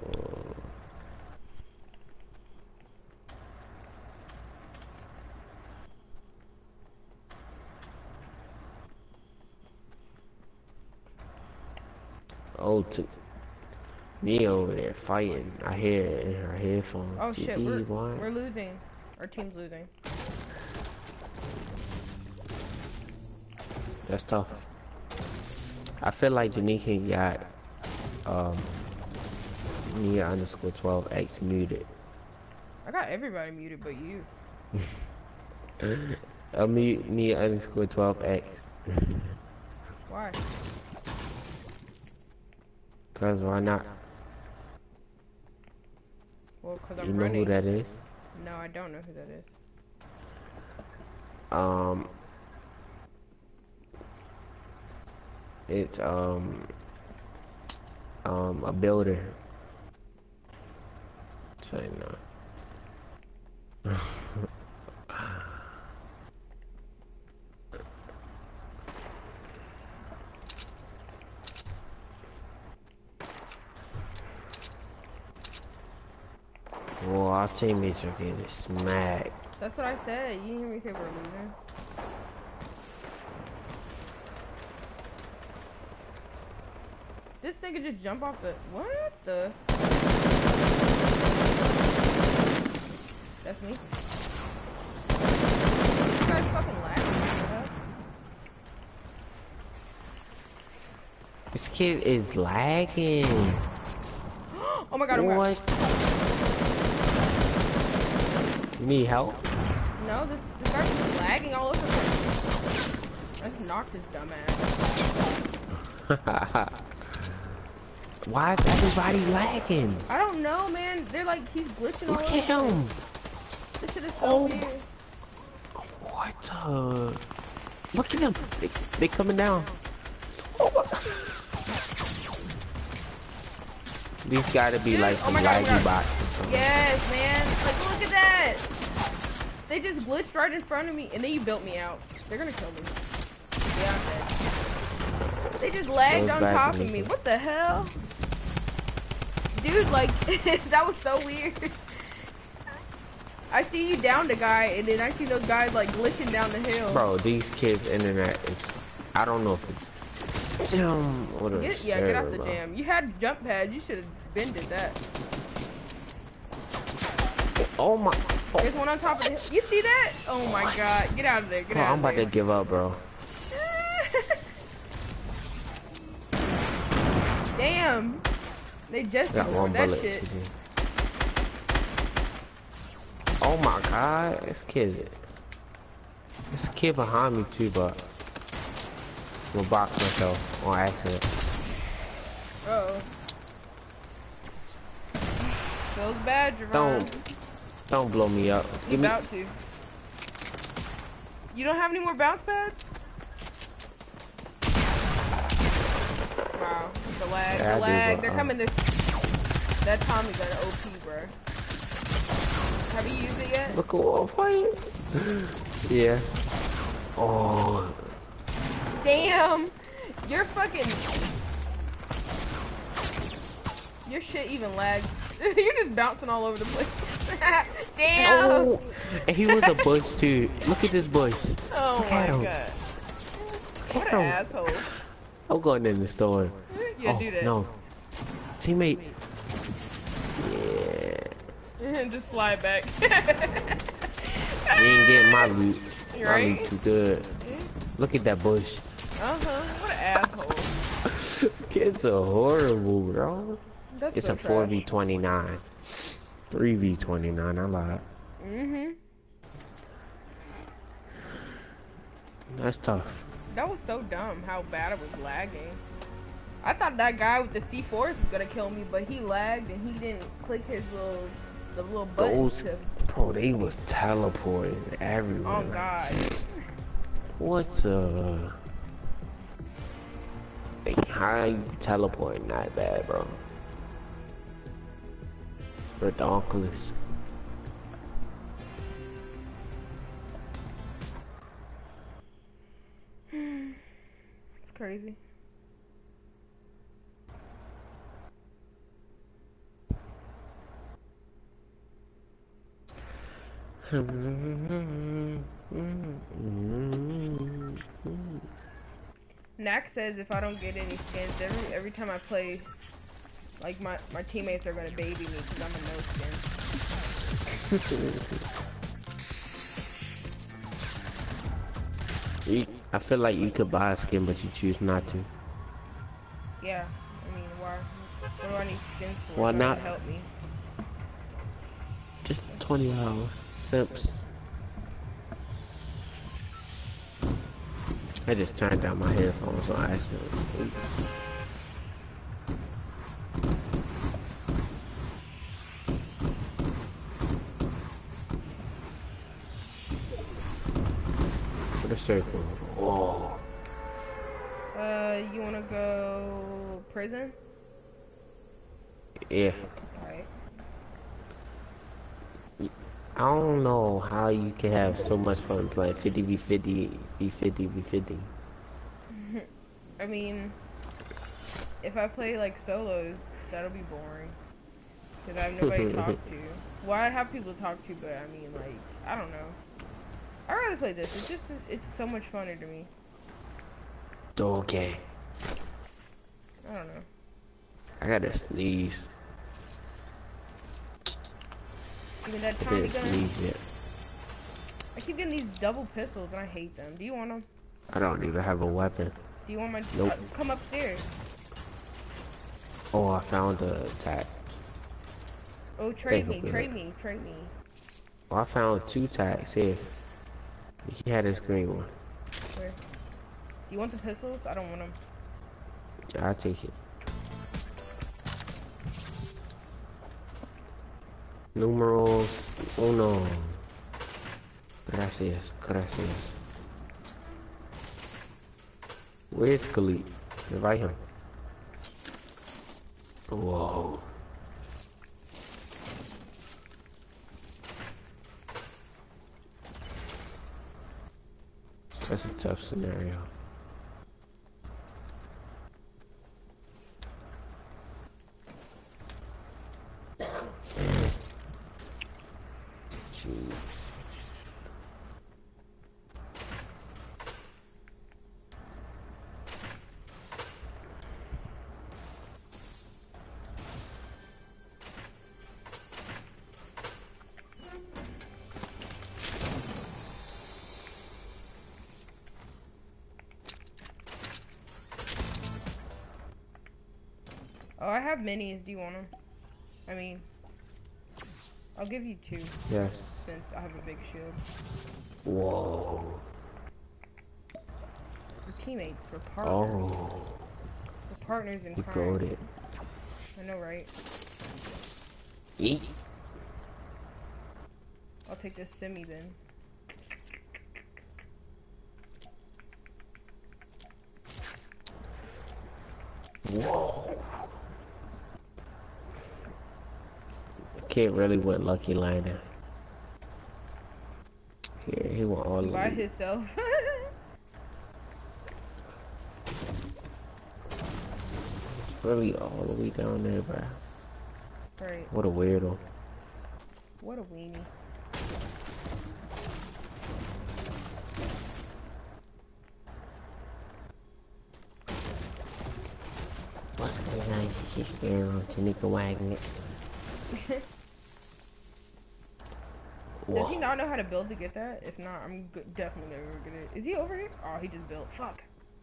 Oh, to me over there fighting. I hear it in her headphones. Oh G shit, G, we're, boy. we're losing. Our team's losing. That's tough. I feel like Janika got um Nia underscore twelve X muted. I got everybody muted but you. I'll mute Nia underscore twelve X. Why? Cause why not? Well, cause You I'm know running. who that is? No, I don't know who that is. Um, it's um um a builder. So no. Well, our teammates are getting smacked. That's what I said. You didn't hear me say we're losing. This nigga just jump off the. What the? That's me. You guys fucking lagging. This kid is lagging. Oh my god, I'm What? You need help? No, this, this guy's just lagging all over the place. I just knocked his dumb ass. Why is everybody lagging? I don't know, man. They're like, he's glitching all Look over. at him. This shit is so Oh weird. What? Uh, look at them. They, they coming down. Oh my. These gotta be Dude, like oh some my God, oh my laggy God. bots or something. Yes, man. Like, look at that. They just glitched right in front of me, and then you built me out. They're gonna kill me. Yeah, I'm dead. They just lagged on top of me. What the hell? Dude, like, that was so weird. I see you down the guy, and then I see those guys, like, glitching down the hill. Bro, these kids' internet is... I don't know if it's... Jam or the Get, yeah, server, get out the bro. jam. You had jump pads. You should have been did that. Oh my... Oh. There's one on top of the hill. You see that? Oh my What? God. Get out of there. Get Bro, out I'm of about there. to give up, bro. Damn. They just Got one ignored that bullet. shit. Oh my God, this kid. There's a kid behind me too, but I'm gonna box myself on accident. Uh oh. Feels bad, Javon. Don't, don't blow me up. You Give me. about to. You don't have any more bounce pads? Wow, the lag, Yeah, I the do, lag. but, They're um, coming this. That Tommy got an O P, bro. Have you used it yet? Look at fight. Yeah. Oh. Damn! You're fucking... Your shit even lags. You're just bouncing all over the place. Damn! Oh. And he was a bush too. Look at this bush. Oh Look my at him. God. Look What at an him. asshole. I'm going in the store. Yeah, oh, do that. no. Teammate. Yeah. Just fly back. You ain't getting my loot. My Right? loot too good. Look at that bush. Uh-huh. What an asshole. Kids are horrible, bro. That's It's so a four v trash. twenty-nine. three v twenty-nine, I lied. Mm-hmm. That's tough. That was so dumb how bad it was lagging. I thought that guy with the C fours was gonna kill me, but he lagged and he didn't click his little, the little button Those, to... bro, they was teleporting everywhere. Oh like, God. What the? Like, how you teleporting that bad, bro? Redonkulous. It's crazy. Nack says if I don't get any skins, every every time I play, like my my teammates are gonna baby me because I'm a no skin. You, I feel like you could buy a skin, but you choose not to. Yeah, I mean why? What do I need skins for? Why It's not? gonna help me. Just twenty hours. Simps. I just turned down my headphones on accident. For the circle. Whoa. Uh, you wanna go prison? Yeah. Alright. I don't know how you can have so much fun playing fifty v fifty, v fifty v fifty. I mean, if I play like solos, that'll be boring. Cause I have nobody to talk to. Well, I have people to talk to, but I mean, like, I don't know. I'd rather play this. It's just, it's so much funner to me. Okay. I don't know. I gotta sneeze. Even that I Tommy didn't gun. sneeze yet. I keep getting these double pistols and I hate them. Do you want them? I don't even have a weapon. Do you want my? Nope. Uh, come upstairs. Oh, I found a attack. Oh, trade me, Take a trade bit. me, trade me. Oh, I found two tags here. He had this green one. Where? Do you want the pistols? I don't want them. I'll take it. Numerals uno. Gracias, gracias. Where's Khalid? Invite him. Whoa. That's a tough scenario. Jeez. Oh, I have minis. Do you want them? I mean, I'll give you two. Yes. Since I have a big shield. Whoa. We're teammates. We're partners. Oh. We're partners in You crime. got it. I know, right? Eat. I'll take this semi then. Whoa. Kid really went lucky liner. Yeah, he went all the By way. himself. Really all the way down there, bro. Right. What a weirdo. What a weenie. What's going on? She's there on Tanika wagging it. Does he not know how to build to get that? If not, I'm go definitely never gonna get it. Is he over here? Oh, he just built. Fuck.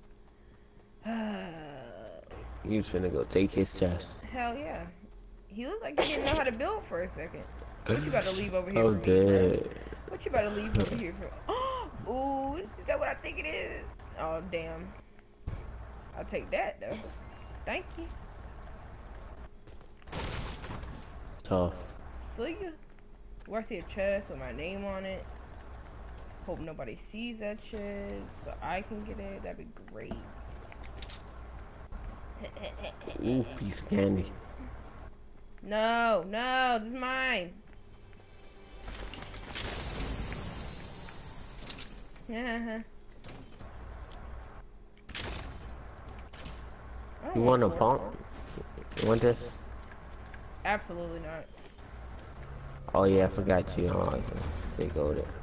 You finna go take his chest. Hell yeah. He looks like he didn't know how to build for a second. What you about to leave over here Oh, for me? good. What you about to leave over here for? Ooh, is that what I think it is? Oh, damn. I'll take that, though. Thank you. Tough. See ya. Where I see a chest with my name on it. Hope nobody sees that shit so I can get it. That'd be great. Ooh, piece of candy. No, no, this is mine. Yeah. You want a pump? You want this? Absolutely not. Oh yeah, I forgot you. Oh, they go there.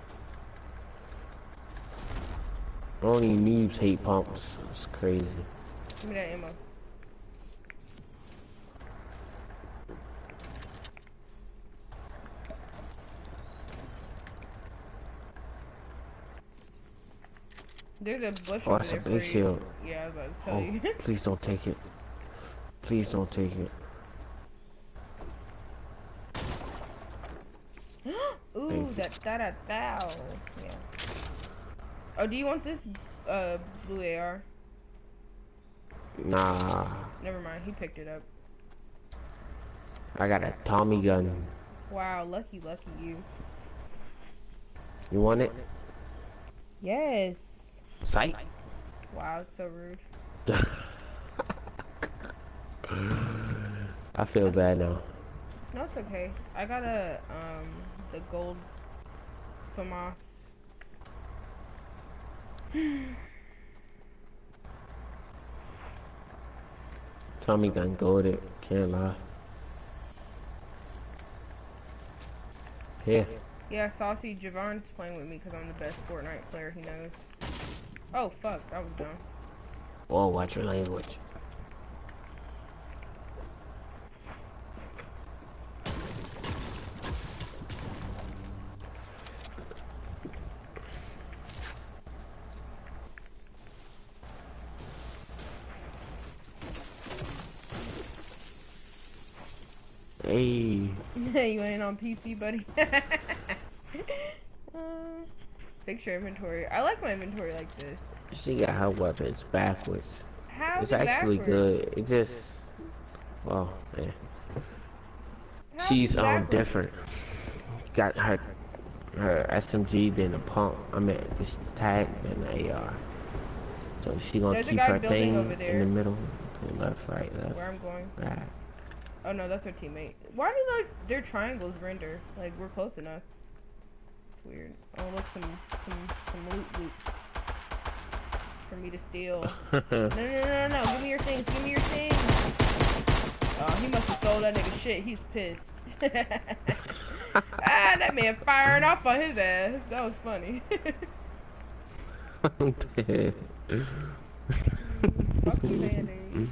Only noobs hate pumps. It's crazy. Give me that ammo. There's a bush Oh, over that's a there for big you. shield. Yeah, I was about to tell Oh, you. please don't take it. Please don't take it. Ooh, Thank you. that da da da. Yeah. Oh, do you want this uh blue A R? Nah, Never mind, he picked it up. I got a Tommy gun. Wow, lucky, lucky you. You want it? Yes. Sight. Wow, it's so rude. I feel bad now. No, it's okay. I got a um the gold FAMAS. Tommy gun goaded. Can't lie. Here. Yeah, Saucy Javon's playing with me because I'm the best Fortnite player he knows. Oh fuck, that was dumb. Oh, watch your language. Hey. You ain't on P C, buddy. uh, fix your inventory. I like my inventory like this. She got her weapons backwards. How It's is it actually backwards? good. It just, well, man. How is She's it um backwards? different. Got her her S M G, then a pump. I mean, this tag and A R. So she gonna There's a keep guy her building thing over there. in the middle. Okay, left, right, left, Where I'm going. right. Oh no, that's our teammate. Why do like their triangles render? Like we're close enough. It's weird. Oh look, some some some loot loot. me to steal. No, no, no, no, no. Give me your things. Give me your things. Oh, he must have stole that nigga shit. He's pissed. Ah, that man firing off on his ass. That was funny. I'm dead. Fuck you, Band-Aid.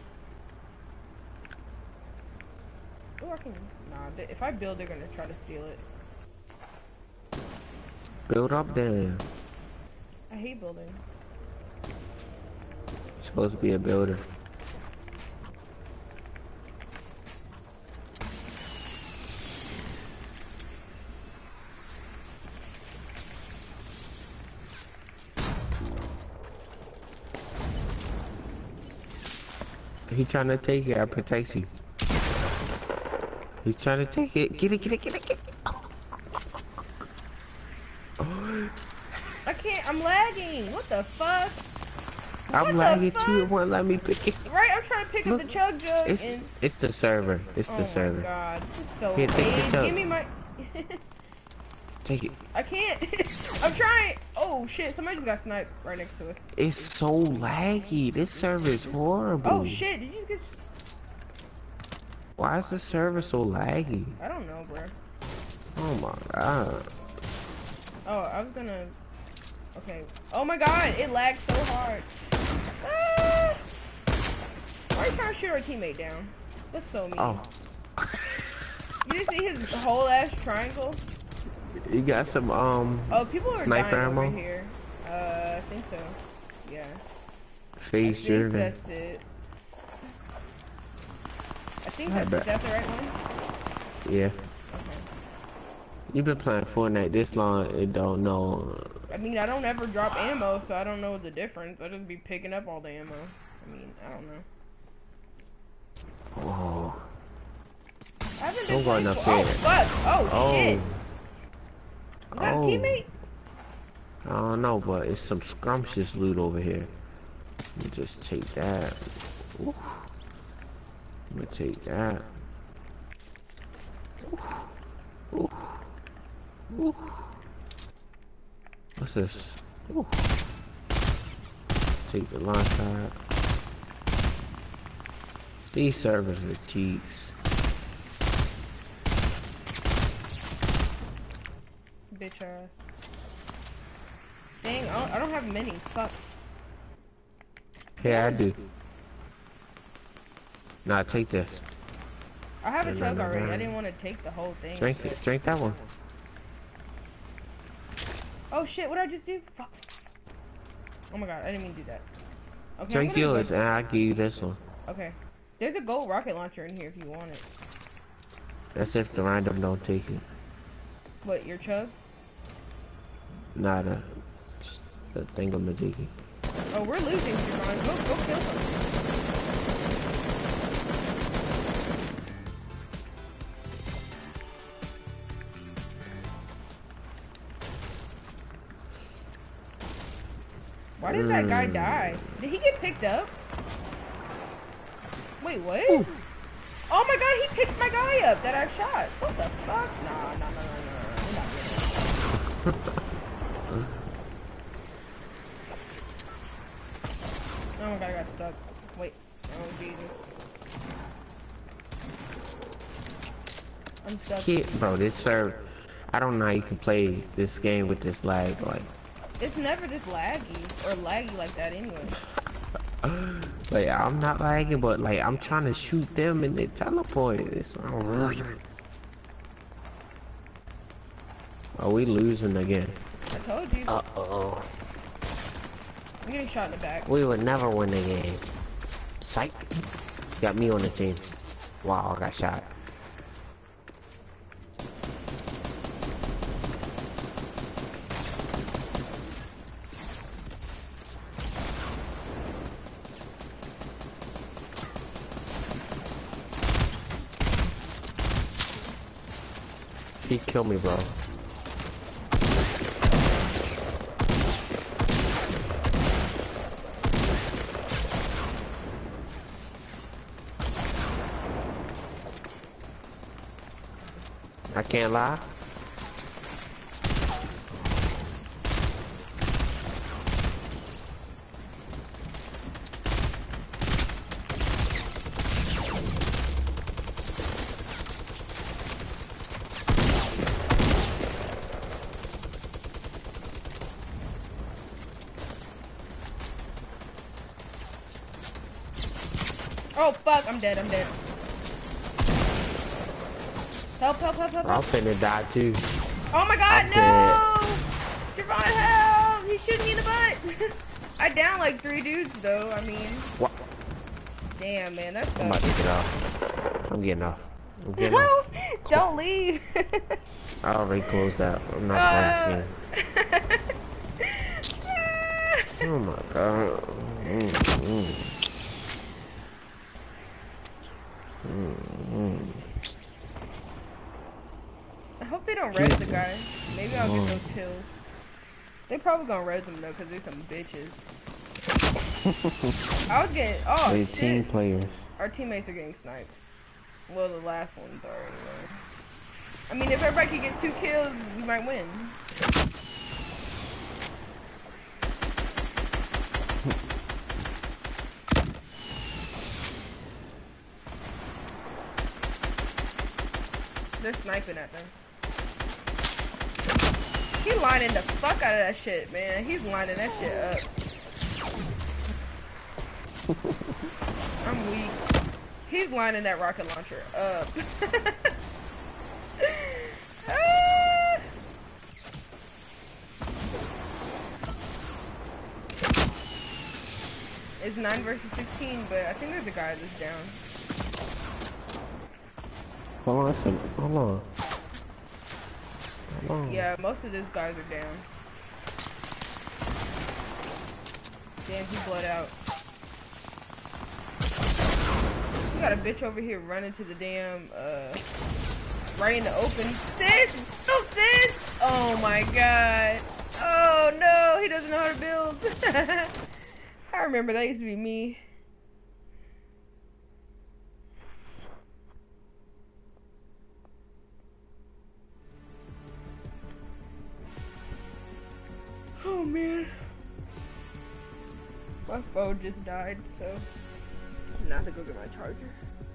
Oh, I can... Nah, they, if I build, they're gonna try to steal it. Build up there. I hate building. Supposed to be a builder. He trying to take it, I protect you. He's trying to take it. Get it, get it, get it, get it. Oh. I can't, I'm lagging. What the fuck? I'm What lagging the too, it fuck? won't let me pick it. Right, I'm trying to pick Look, up the chug jug It's and... it's the server. It's Oh the my server. god, this is so Here, take the big. chug. Give me my... Take it. I can't. I'm trying. Oh shit, somebody just got sniped right next to us. It's so laggy. This server is horrible. Oh shit, did you just get... Why is the server so laggy? I don't know, bro. Oh my god. Oh, I was gonna... Okay. Oh my god, it lagged so hard. Ah! Why are you trying to shoot our teammate down? That's so mean. Oh. You didn't see his whole ass triangle? You got some um Oh, people are sniper dying ammo? over here. Uh, I think so. Yeah. Phase I think driven. that's it. I think I that's, bet. is that the right one? Yeah. Okay. You've been playing Fortnite this long, it don't know. I mean, I don't ever drop ammo, so I don't know the difference. I just be picking up all the ammo. I mean, I don't know. Oh. I haven't been Don't go playing enough for- Oh, there. fuck! Oh, Oh. shit! Is that Oh. a teammate? I don't know, but it's some scrumptious loot over here. Let me just take that. Ooh. Let me take that. Ooh. Ooh. Ooh. What's this? Ooh. Take the launch pad. These servers are cheats. Bitch ass. Dang, I don't, I don't have minis. Fuck. Yeah, I do. Nah, take this. I have a No, no, chug no, already. no. I didn't want to take the whole thing. Drink but- it. Drink that one. Oh shit, what did I just do? Fuck. Oh my god, I didn't mean to do that. Okay, I'm Drink gonna yours, go- and I'll give you this one. Okay. There's a gold rocket launcher in here if you want it. That's if the random don't take it. What, your chug? Nah, the, the thingamajiggy. Oh, we're losing, Jerron. Go, go kill something. Why did that guy Mm. die? Did he get picked up? Wait, what? Ooh. Oh my god, he picked my guy up that I shot. What the fuck? Nah, nah, nah, nah, nah, nah. We're not doing that. Oh my god, I got stuck. Wait. Oh, Jesus. I'm stuck. Kid, bro, this server. I don't know how you can play this game with this lag. Like, It's never this laggy or laggy like that anyway. like I'm not lagging, but like I'm trying to shoot them and they teleport. It's oh, are we losing again? I told you. Uh oh. I'm getting shot in the back. We would never win the game. Psych. Got me on the team. Wow, I got shot. He killed me, bro. I can't lie. Oh fuck, I'm dead, I'm dead. Help, help, help, help, I'm help. finna die too. Oh my god, I'm no! Javon, help! He's shooting me in the butt! I downed like three dudes though, I mean. What? Damn, man, that's I'm about to get off. I'm getting off. I'm getting off. Don't leave! I already closed out. I'm not playing this game. Oh my god. Mm, mm. Mm, mm. I hope they don't res the guy. Maybe I'll get those kills. They probably gonna res them though, cause they're some bitches. I was getting, oh They shit. team players. Our teammates are getting sniped. Well, the last ones are anyway. I mean, if everybody can get two kills, we might win. They're sniping at them. He lining the fuck out of that shit, man. He's lining that shit up. I'm weak. He's lining that rocket launcher up. Ah! It's nine versus sixteen, but I think there's a guy that's down. Hold on, listen. Hold on. Hold on. Yeah, most of these guys are down. Damn, he bled out. We got a bitch over here running to the damn, uh, right in the open. Sis! Oh, sis! Oh my god. Oh no, he doesn't know how to build. I remember that used to be me. Oh man. My phone just died, so now I have to go get my charger.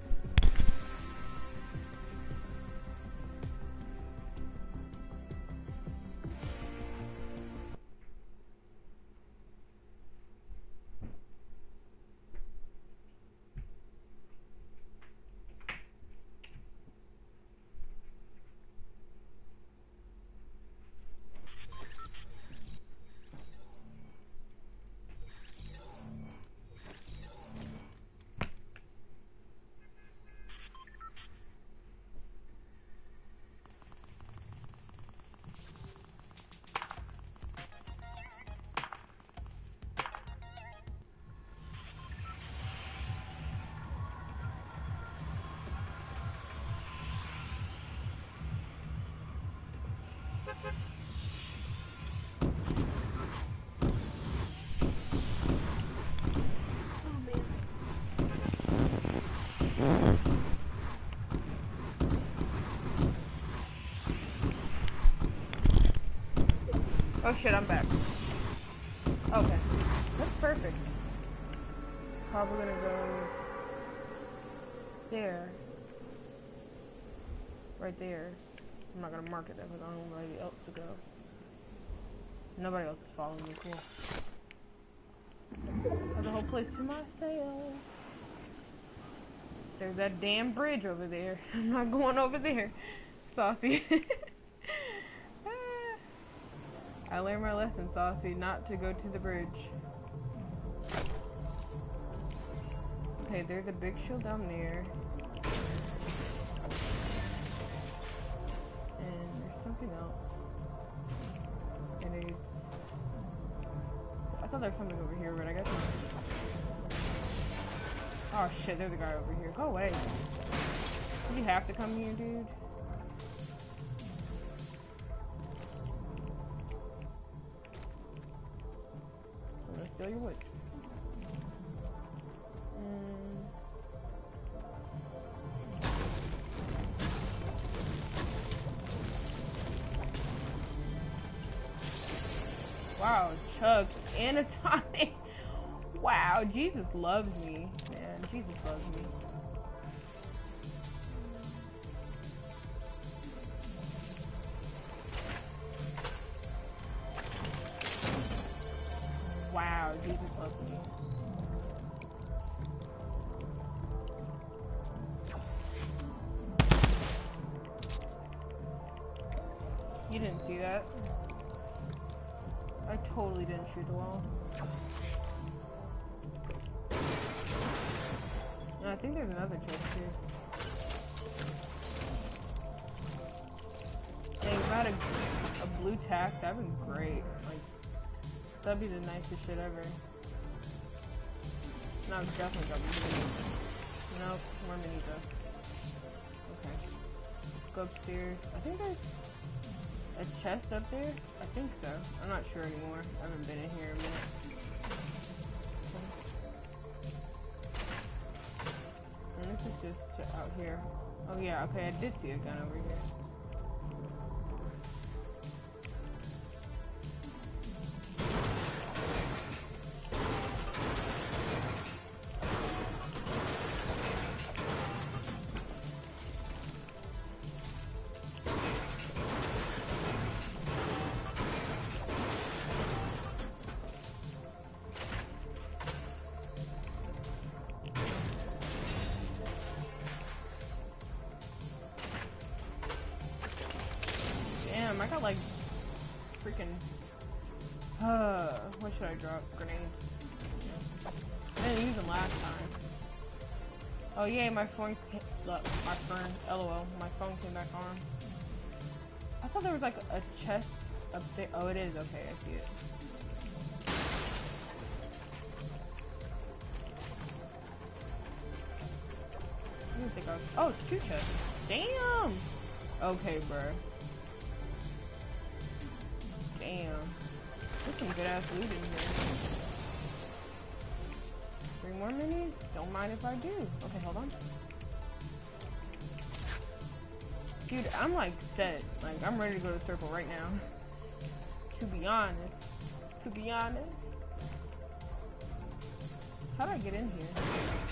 Oh shit, I'm back. Okay. That's perfect. Probably gonna go there. Right there. I'm not gonna mark it there because I don't know anybody else to go. Nobody else is following me, cool. Have the whole place to myself. There's that damn bridge over there. I'm not going over there. Saucy. I learned my lesson, Saucy, not to go to the bridge. Okay, there's a big shield down there. And there's something else. And there's... I thought there was something over here, but I guess not. Oh shit, there's a guy over here. Go away. Did you have to come here, dude? I'm gonna steal your wood. Mm. Wow, Chuck and a tonic. Wow, Jesus loves me, man. Jesus loves me. Wow, Jesus loves me. You didn't see that. I totally didn't shoot the wall. And I think there's another chest here. Dang, if I had a, a blue tack, that'd be great. Like, that'd be the nicest shit ever. No, I'm definitely gonna be doing it. Nope, more mini though. Okay. Let's go upstairs. I think there's a chest up there? I think so. I'm not sure anymore. I haven't been in here in a minute. And this is just out here. Oh yeah, okay, I did see a gun over here. I got like freaking uh what should I drop? Grenades. I didn't use them last time. Oh yay, my phone look, my phone LOL, my phone came back on. I thought there was like a chest up there. Oh it is, okay, I see it. I didn't think I was oh it's two chests. Damn! Okay, bro. Damn. There's some good ass loot in here. Three more minis? Don't mind if I do. Okay, hold on. Dude, I'm like set. Like, I'm ready to go to the circle right now. To be honest. To be honest. How'd I get in here?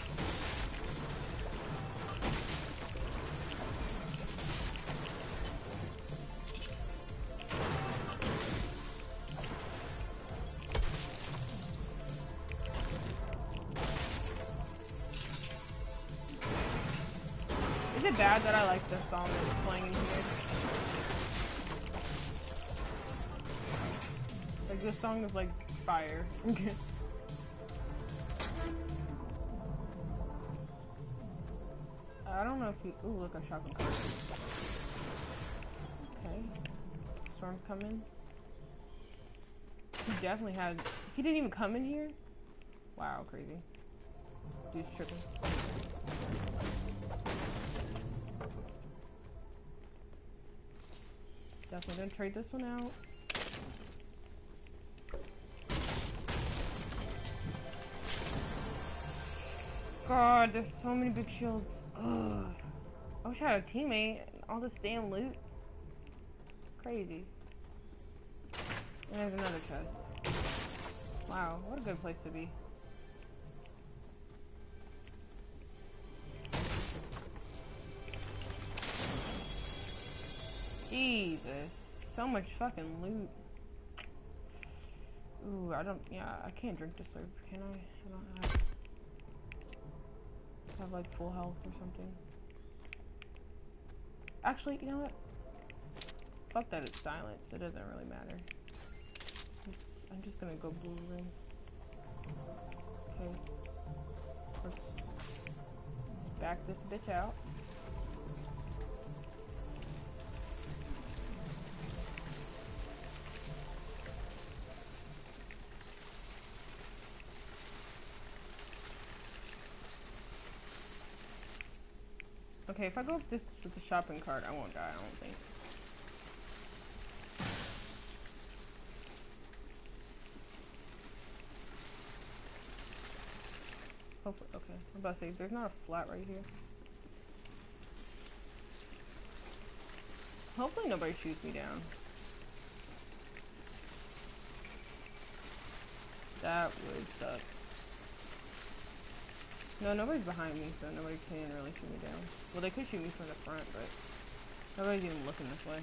Is it bad that I like the song that's playing in here? Like this song is like fire. I don't know if you. Ooh, look, a shotgun card. Okay, storm's coming. He definitely had. He didn't even come in here. Wow, crazy. Dude's tripping. Definitely gonna trade this one out. God, there's so many big shields. Ugh. I wish I had a teammate and all this damn loot. Crazy. And there's another chest. Wow, what a good place to be. Jesus, so much fucking loot. Ooh, I don't, yeah, I can't drink this herb, can I? I don't have, I have like full health or something. Actually, you know what? Fuck that, it's silent. It doesn't really matter. I'm just gonna go blue room. Okay. Let's back this bitch out. Okay, if I go up this with the shopping cart, I won't die, I don't think. Hopefully, okay. I'm about to say, there's not a flat right here. Hopefully nobody shoots me down. That would suck. No, nobody's behind me, so nobody can really shoot me down. Well, they could shoot me from the front, but nobody's even looking this way.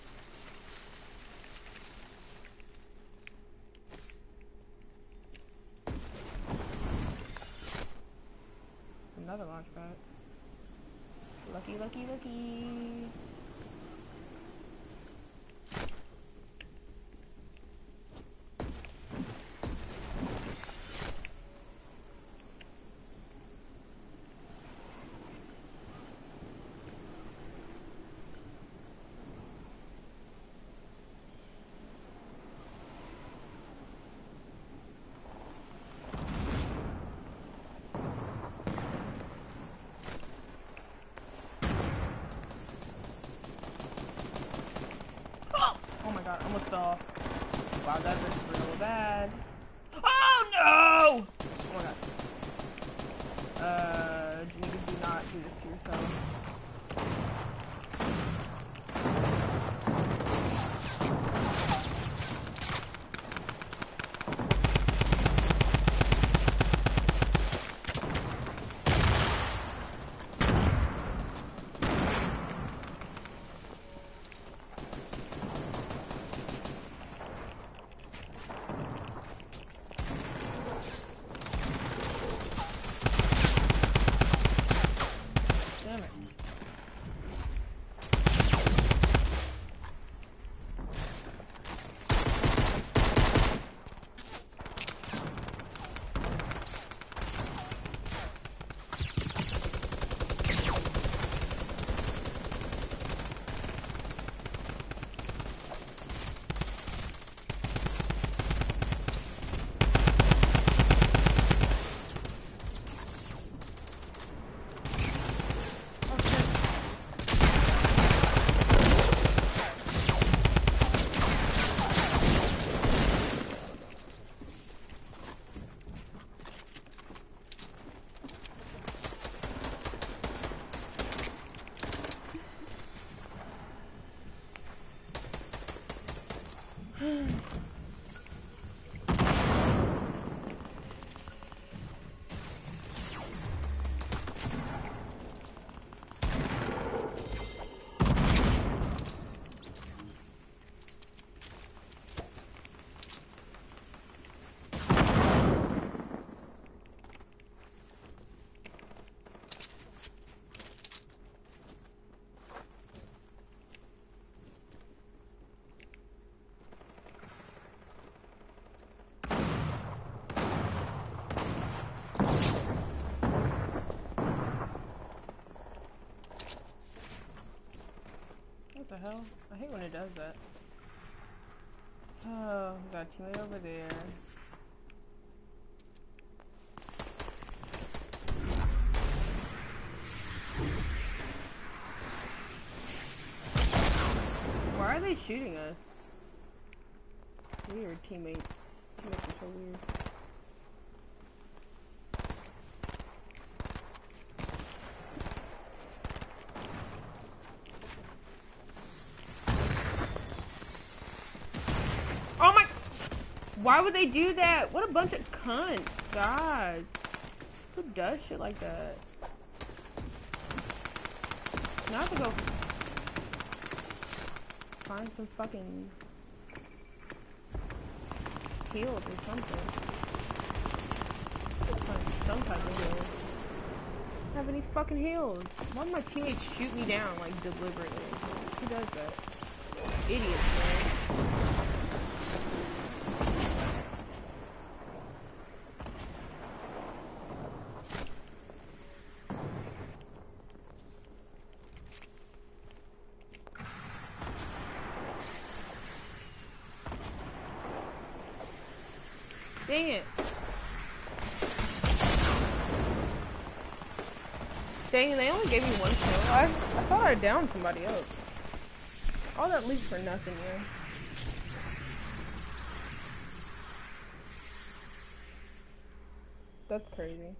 Another launch pad. Lucky, lucky, lucky. off. Wow, that is real bad. Oh no! Oh my god. Uh, niggas, do not do this to yourself. What the hell? I hate when it does that. Oh, we got a teammate over there. Why are they shooting us? Weird teammates. Teammates are so weird. Why would they do that? What a bunch of cunts, God. Who does shit like that? Now I have to go find some fucking heals or something. Find some type of heals. I don't have any fucking heals. Why do my teammates shoot me down, like, deliberately? Who does that? Idiots, man. Dang it. Dang it, they only gave me one kill. I, I thought I downed somebody else. All that leaks for nothing, man. That's crazy.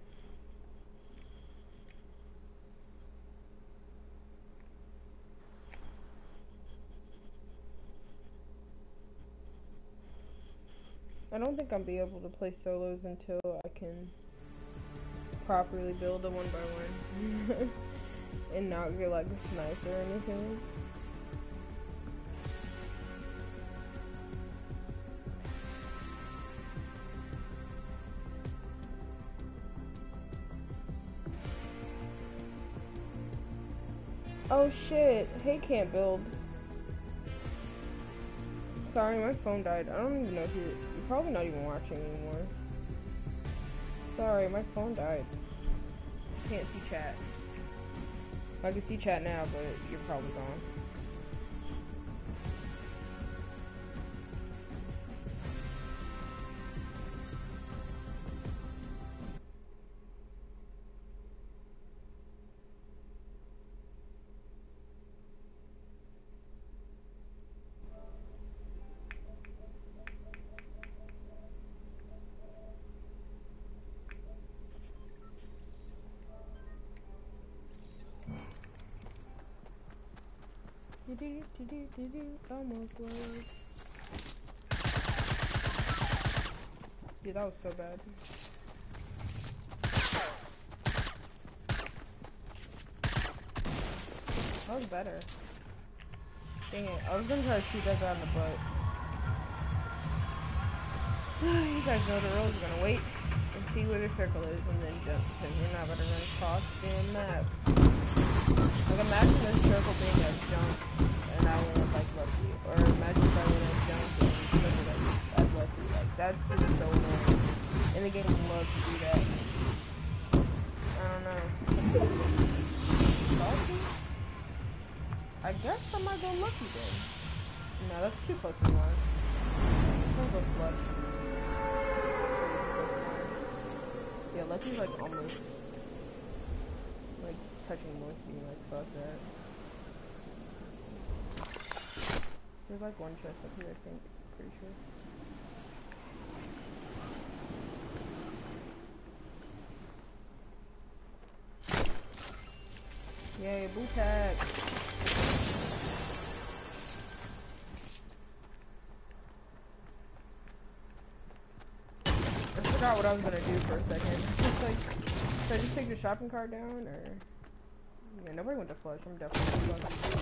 I don't think I'll be able to play solos until I can properly build them one by one and not get like a sniper or anything. Oh shit, hey, can't build. Sorry, my phone died. I don't even know if you're, you're probably not even watching anymore. Sorry, my phone died. Can't see chat. I can see chat now, but you're probably gone. Almost was. Yeah, that was so bad. That was better. Dang it, I was gonna try to shoot that guy in the butt. You guys know the rules, we're gonna wait and see where the circle is and then jump, because we're not gonna run across the map. Like imagine this circle being a jump and I went like lucky. Or imagine if I went a jump and something like that's lucky. Like that's just so annoying. And the game loves to do that. I don't know. Lucky? I guess I might go lucky then. No, that's too close to mine. Don't go flush. Yeah, lucky's like almost like touching most of me, like fuck that. There's like one chest up here, I think. Pretty sure. Yay, blue tag. I forgot what I was gonna do for a second. Just like, should I just take the shopping cart down, or? Yeah, nobody went to flush. I'm definitely going to.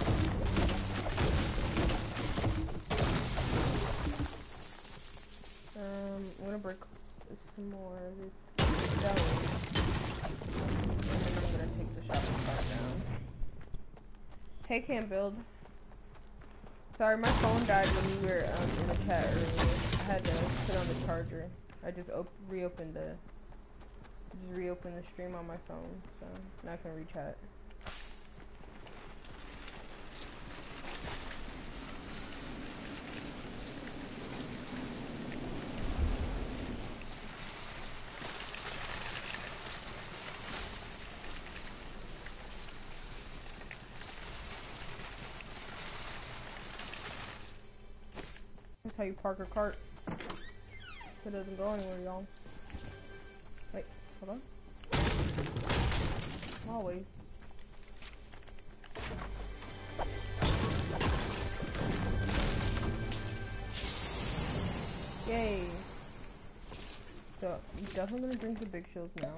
Um, I'm gonna break some more of this jelly. And then I'm gonna take the shopping cart down. Hey, can't build. Sorry, my phone died when you were um, in the chat earlier. I had to put on the charger. I just op reopened the just reopened the stream on my phone, so now I can rechat. That's how you park a cart. It doesn't go anywhere, y'all. Wait, hold on. Always. Yay. So, I'm definitely gonna drink the big shields now.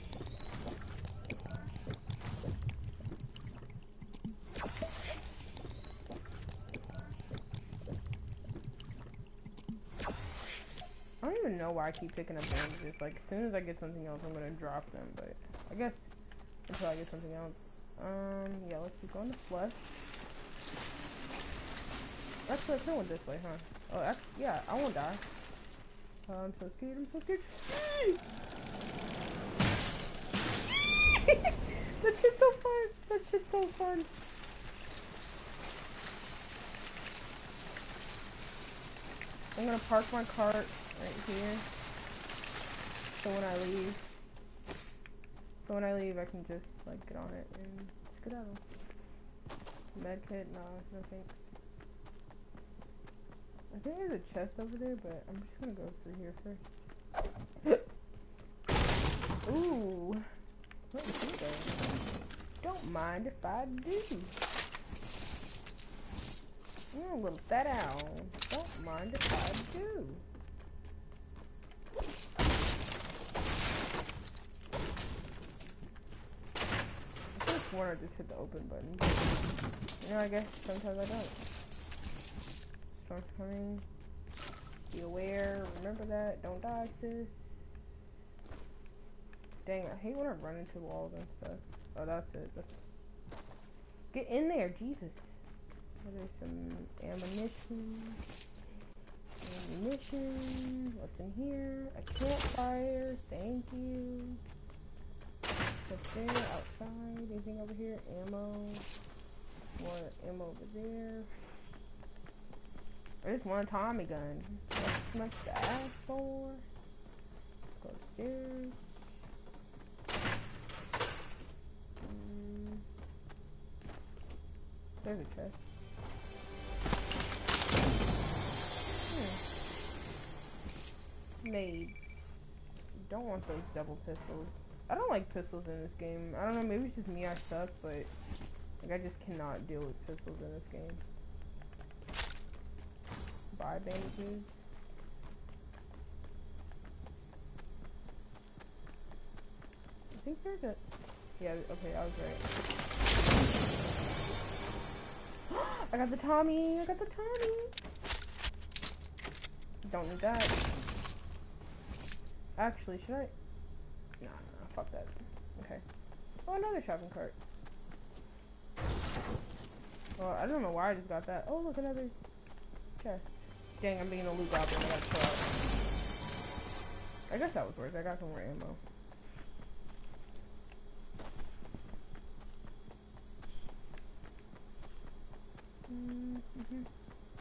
I don't even know why I keep picking up bandages. Like, as soon as I get something else, I'm gonna drop them. But I guess until I get something else. Um, yeah, let's keep going to flesh. Actually, I went this way, huh? Oh, actually, yeah, I won't die. Oh, I'm so scared. I'm so scared. That shit's so fun. That shit's so fun. I'm gonna park my cart right here. So when I leave, so when I leave, I can just like get on it and skedaddle. Medkit? No, no thanks. I think there's a chest over there, but I'm just gonna go through here first. Ooh, what is that? Don't mind if I do. Mm, a little fat owl. Don't mind if I do. I could have sworn I just hit the open button. You know, I guess sometimes I don't. Storm's coming. Be aware. Remember that. Don't die, sis. Dang, I hate when I run into walls and stuff. Oh, that's it. That's... Get in there, Jesus. There's some ammunition. Ammunition. What's in here? A campfire. Thank you. What's there? Outside. Anything over here? Ammo. More ammo over there. I just want a Tommy gun. That's too much to ask for. Let's go upstairs. Mm. There's a chest. Hmm. Made. Don't want those double pistols. I don't like pistols in this game. I don't know, maybe it's just me, I suck, but Like, I just cannot deal with pistols in this game. Buy bandages. I think there's a... Yeah, okay, I was right. I got the Tommy! I got the Tommy! Don't need that. Actually, should I? No, no, no, fuck that. Okay. Oh, another shopping cart. Well, I don't know why I just got that. Oh, look, another chest. Dang, I'm being a loot goblin. I gotta chill out. I guess that was worth it. I got some more ammo. Mm-hmm.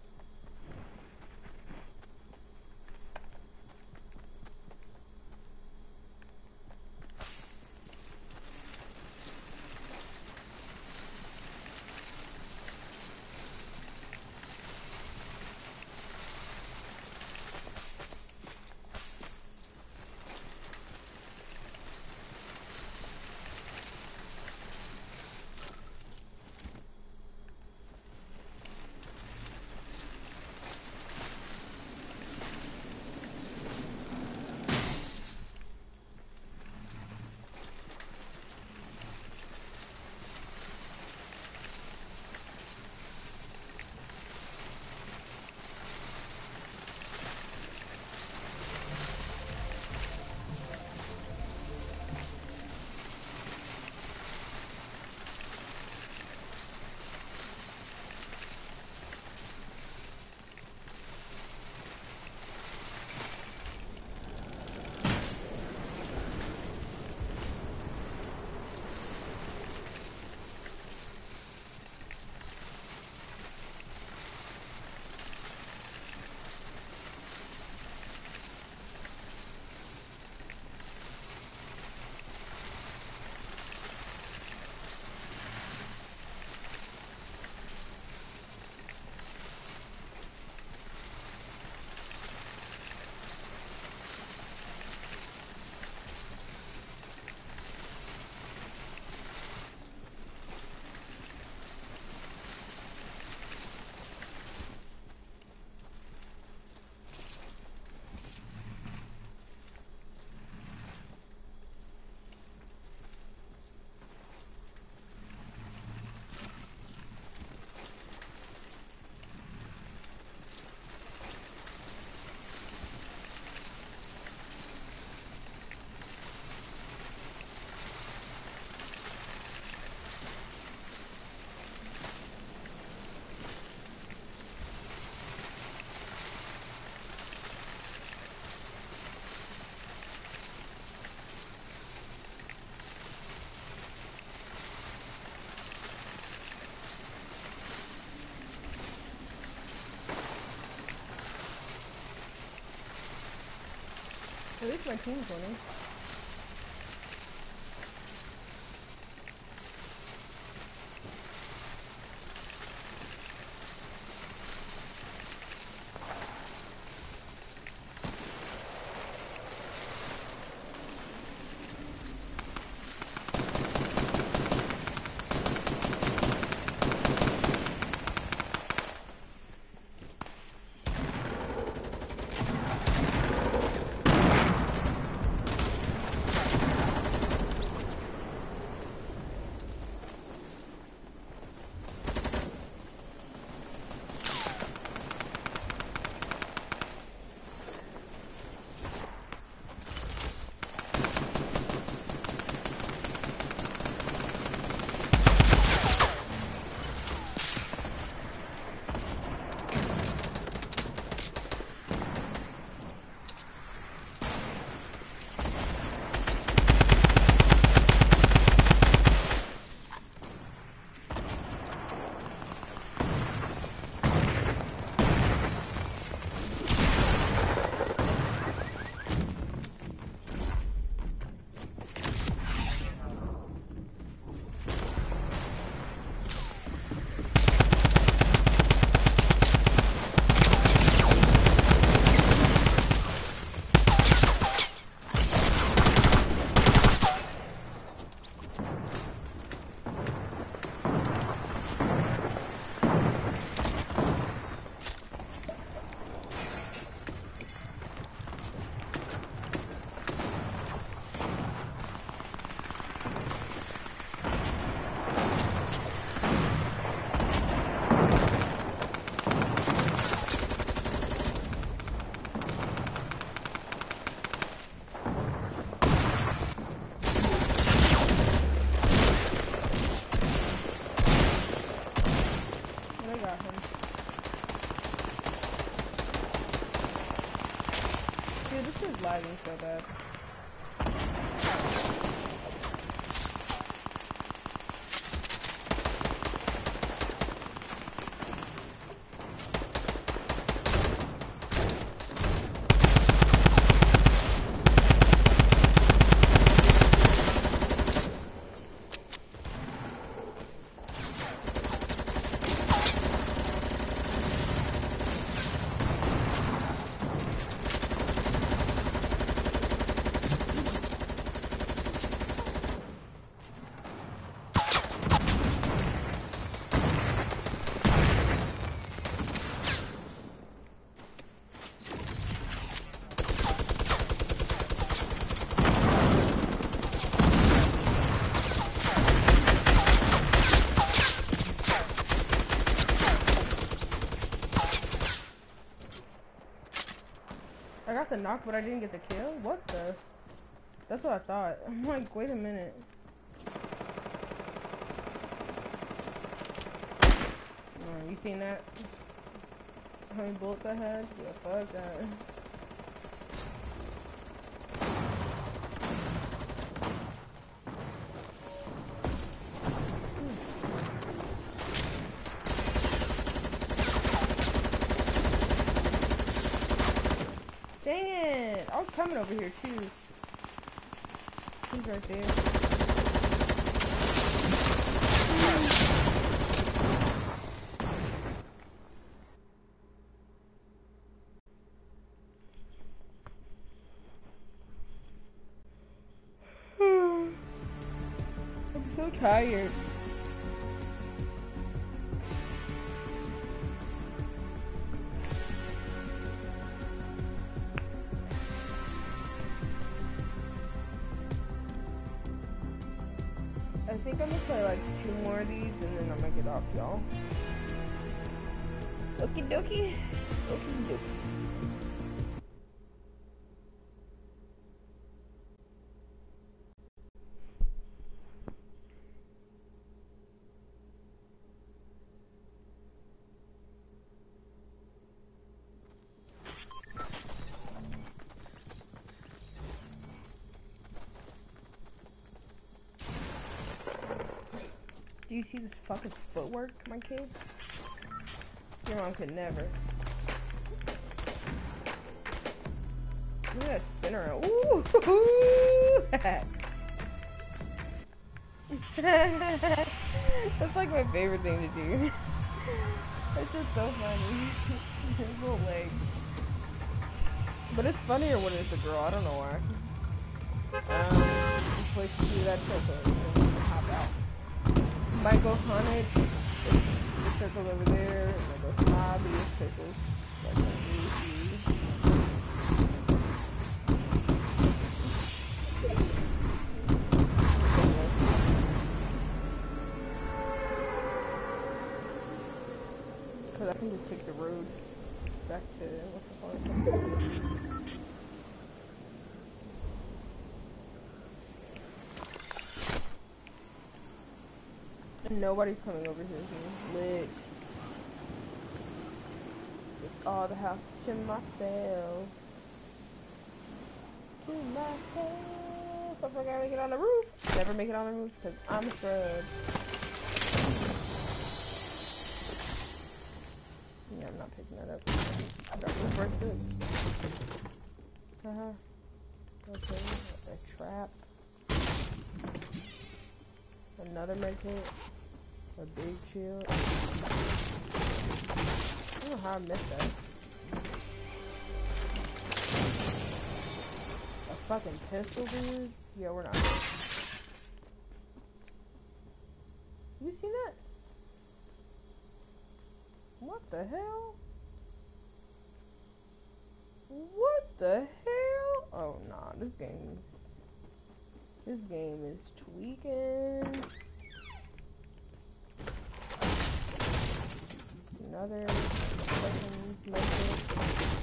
At least my team's winning. so bad. I got the knock, but I didn't get the kill? What the? That's what I thought. I'm like, wait a minute. Oh, you seen that? How many bullets I had? Yeah, fuck that. Dang it! I was coming over here too. He's right there. I'm so tired. I think I'm gonna play like two more of these and then I'm gonna get off, y'all. Okie dokie. Okie dokie. Do you see this fucking footwork, my kid? Your mom could never. Look at that spinner. Ooh! That's like my favorite thing to do. It's just so funny. His little legs. But it's funnier when it's a girl. I don't know why. Um, just wait to do that circle and then hop out. Michael Hunted, the circle over there, and then the obvious circles, like because I can just take the road back to, what's the point? Nobody's coming over here. He's lit. It's all the house to myself. To myself. If I gotta make it on the roof. Never make it on the roof because I'm a scrub. Yeah, I'm not picking that up. I got the first good. Uh huh. Okay, a trap. Another medkit. A big shield. I don't know how I missed that. A fucking pistol, dude? Yeah, we're not. You seen that? What the hell? What the hell? Oh nah, this game This game is tweaking. Another fucking medkit.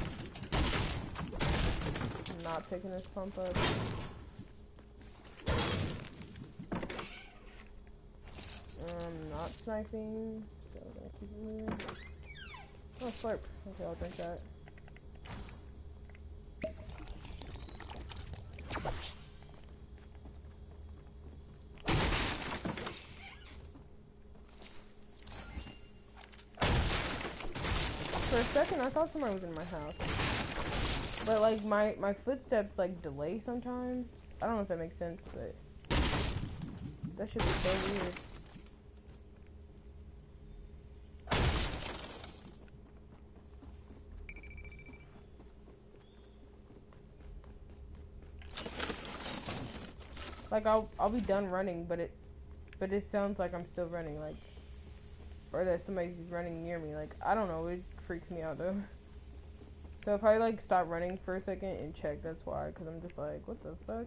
Not picking this pump up. Um, not sniping. So I'm gonna keep it moving. Oh, slurp. Okay, I'll drink that. for a second I thought somebody was in my house. But like my, my footsteps like delay sometimes. I don't know if that makes sense, but that should be so weird. Like I'll I'll be done running, but it but it sounds like I'm still running, like, or that somebody's running near me. Like, I don't know, it freaks me out though. So if I like stop running for a second and check, that's why, because I'm just like, what the fuck?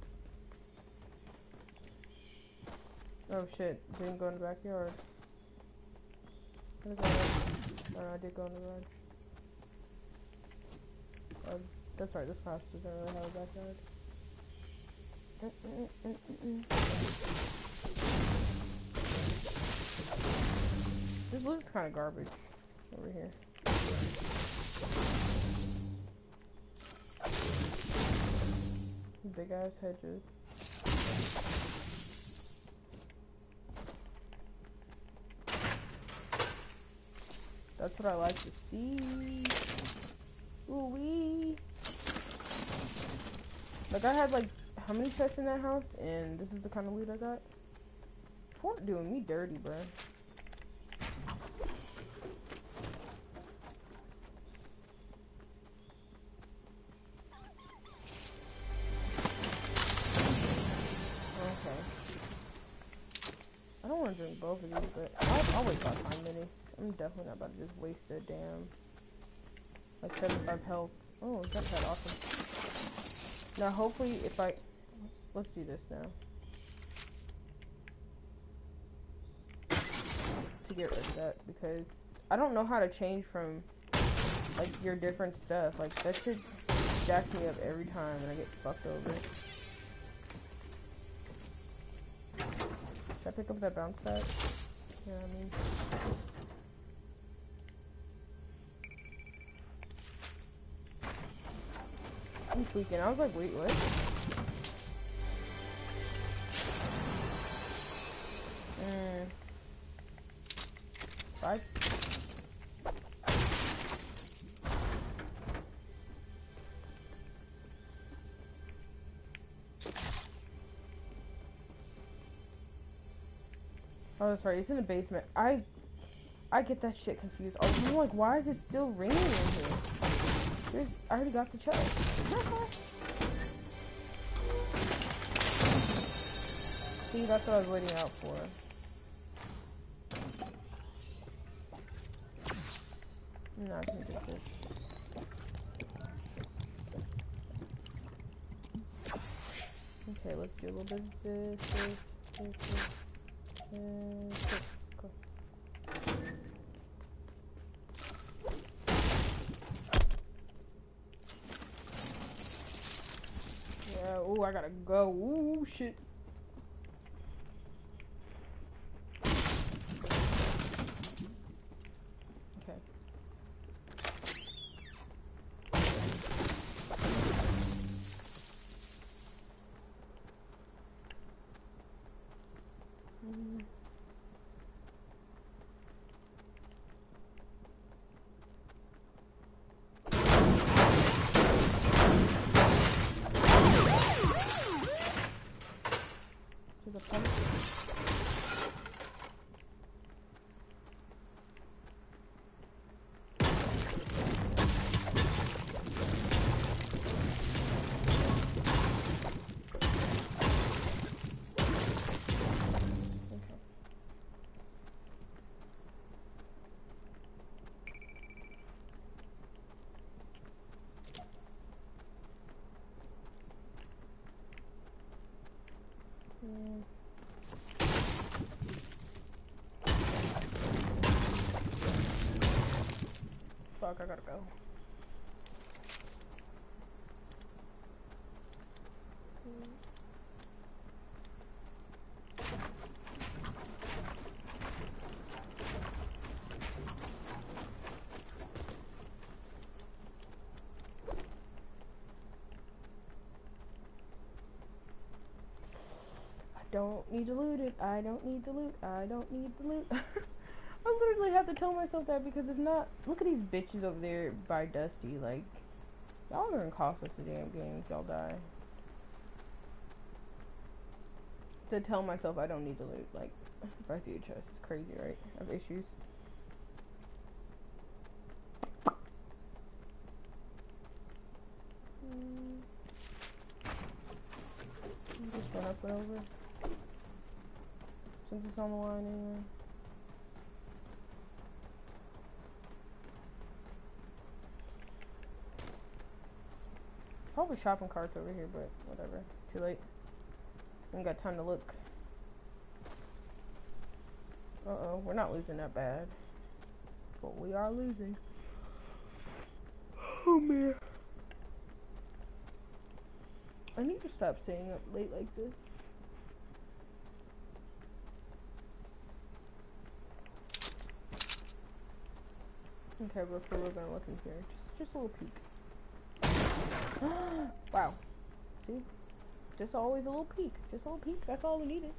Oh shit, didn't go in the backyard. What is that? Oh, no, I did go in the yard. Oh, that's right, this house doesn't really have a backyard. Mm -mm -mm -mm -mm. This looks kind of garbage over here. Big ass hedges. That's what I like to see. Ooh wee. Like I had like how many chests in that house, and this is the kind of loot I got. Fort doing me dirty, bro. Okay. I don't want to drink both of these, but I'll, I'll wait about five minutes. I'm definitely not about to just waste a damn like seventy-five health. Oh, that's that awesome. Now hopefully if I let's do this now. To get rid of that, because I don't know how to change from like your different stuff. Like that shit jacks me up every time and I get fucked over. Should I pick up that bounce pad? You know what I mean? I'm tweaking. I was like, wait, what? Mm. Five? Oh, sorry, it's in the basement. I I get that shit confused. Oh, I'm like, why is it still ringing in here? There's, I already got the chest. See, that's what I was waiting out for. No, I can get this. Okay, let's do a little bit of this, this, this, this, and this. Go. Yeah, ooh, I gotta go. Ooh, shit. Mm. Fuck, I gotta go. Mm. Don't need to loot it. I don't need to loot. I don't need to loot. I literally have to tell myself that because if not, look at these bitches over there by Dusty. Like, y'all are gonna cost us the damn game if y'all die. To tell myself I don't need to loot. Like, if I see a chest, it's crazy, right? I have issues. Mm. Just run up and over. Since it's on the line anyway. Probably shopping carts over here, but whatever. Too late. Ain't got time to look. Uh oh, we're not losing that bad. But we are losing. Oh man. I need to stop staying up late like this. Okay, but for we're gonna look in here. Just, just a little peek. Wow. See? Just always a little peek. Just a little peek. That's all we needed.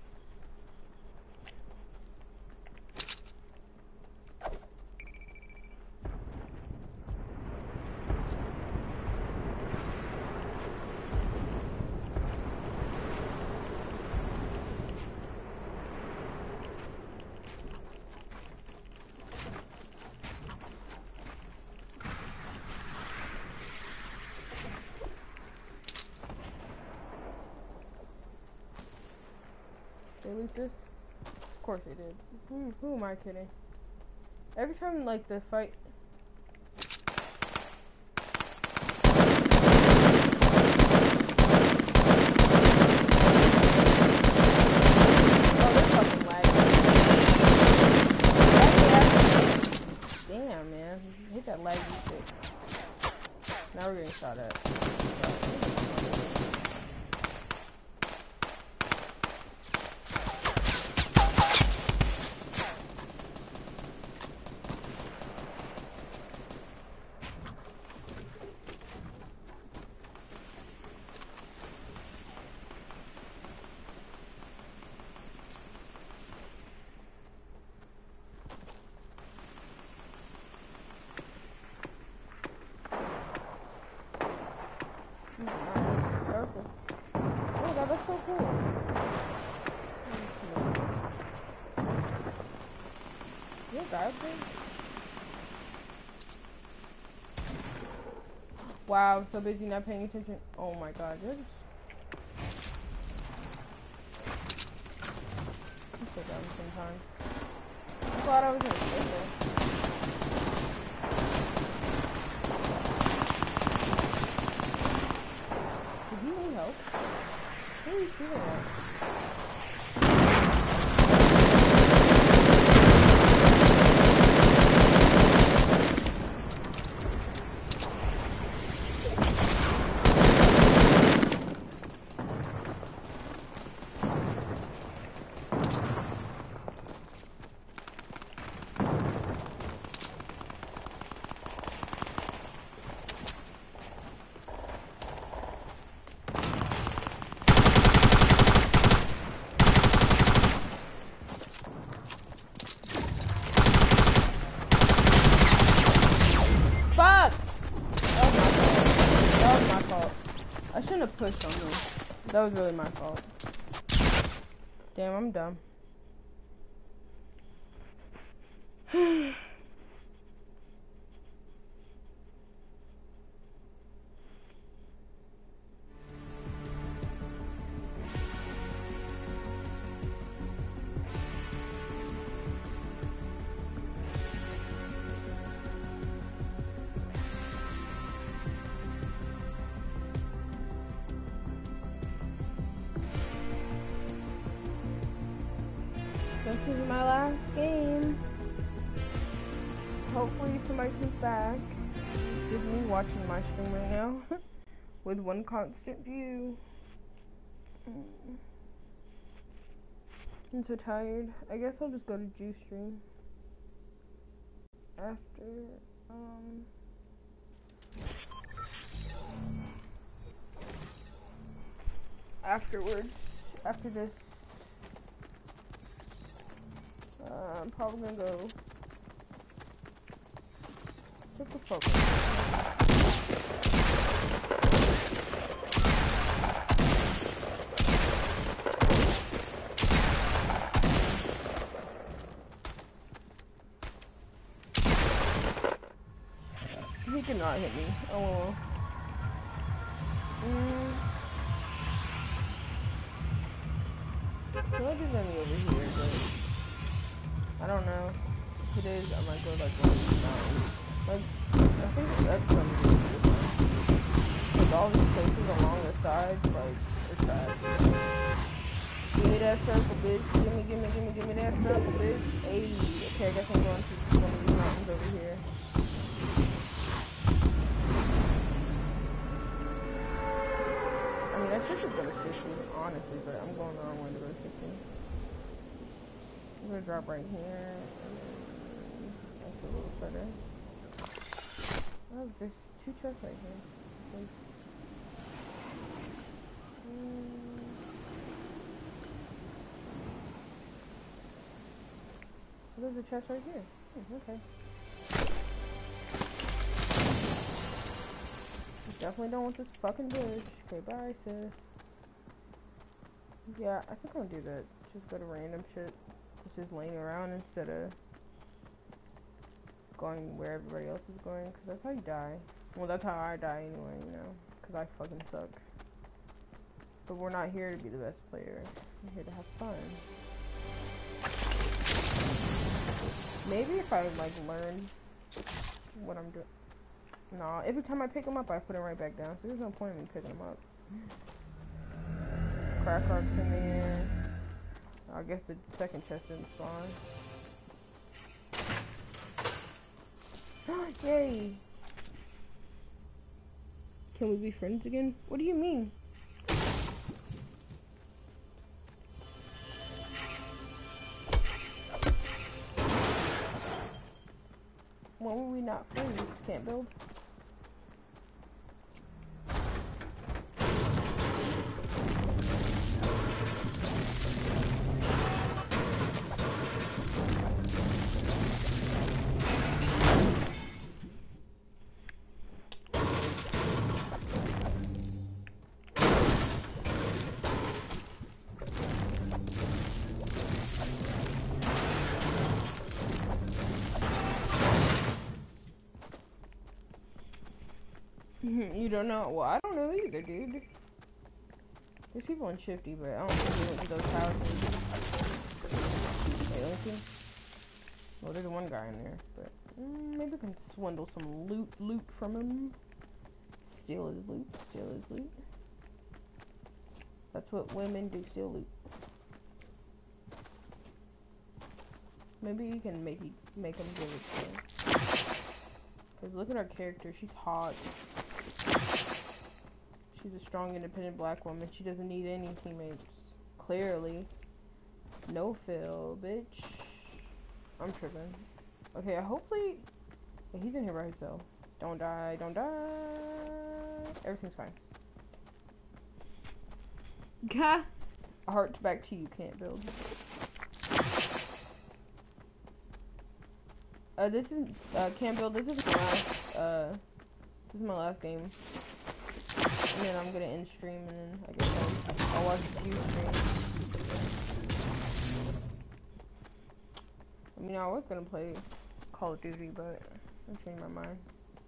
They loot this? Of course they did. Who, who am I kidding? Every time, like, the fight... Oh, they're fucking lagging. Damn, man. Hit that laggy shit. Now we're getting shot at. Wow, I'm so busy not paying attention. Oh my god, you're just... I'm so dumb sometimes. I thought I was in a circle. Did he need help? Who are you shooting at? Pushed on me. That was really my fault. Damn, I'm dumb. This is my last game. Hopefully somebody comes back. This is me watching my stream right now with one constant view. I'm so tired. I guess I'll just go to Juice stream after um afterwards after this. Uh, I'm probably gonna go Shut the fuck up. He cannot hit me. Oh well. Mm. I feel like he's gonna be over here, but I don't know. If it is, I might go like one of these mountains. Like, I think that's gonna be good. Like all these places along the sides, like, are trash. Give me that circle, bitch. Give me, give me, give me, give me that circle, bitch. Hey, okay, I guess I'm going to one of these mountains over here. I should have been a fifty, honestly, but I'm going the wrong way to go to fifty. I'm gonna drop right here. That's a little better. Oh, there's two chests right here. Like, um, there's a chest right here. Hmm, okay. Definitely don't want this fucking bush. Okay, bye, sis. Yeah, I think I'm gonna do that. Just go to random shit. It's just laying around instead of going where everybody else is going. Because that's how you die. Well, that's how I die anyway, you know. Because I fucking suck. But we're not here to be the best player. We're here to have fun. Maybe if I, like, learn what I'm doing. No, every time I pick them up, I put them right back down. So there's no point in me picking them up. Crack arcs in there. I guess the second chest didn't spawn. Yay! Can we be friends again? What do you mean? Why were we not friends? Can't build? You don't know? Well, I don't know either, dude. There's people in Shifty, but I don't think they went to those houses. Wait, let me see. Well, there's one guy in there, but mm, maybe we can swindle some loot, loot from him. Steal his loot, steal his loot. That's what women do, steal loot. Maybe you can make make him give it to him. Cause look at our character, she's hot. She's a strong, independent black woman. She doesn't need any teammates. Clearly. No fill, bitch. I'm tripping. Okay, hopefully... Yeah, he's in here by himself. Don't die, don't die. Everything's fine. Gah! A heart's back to you, can't build. Uh, this is, uh, can't build. This is my last, uh, this is my last game. And then I'm gonna end stream, and then I guess I'll, I'll watch you stream. I mean, I was gonna play Call of Duty, but I changed my mind.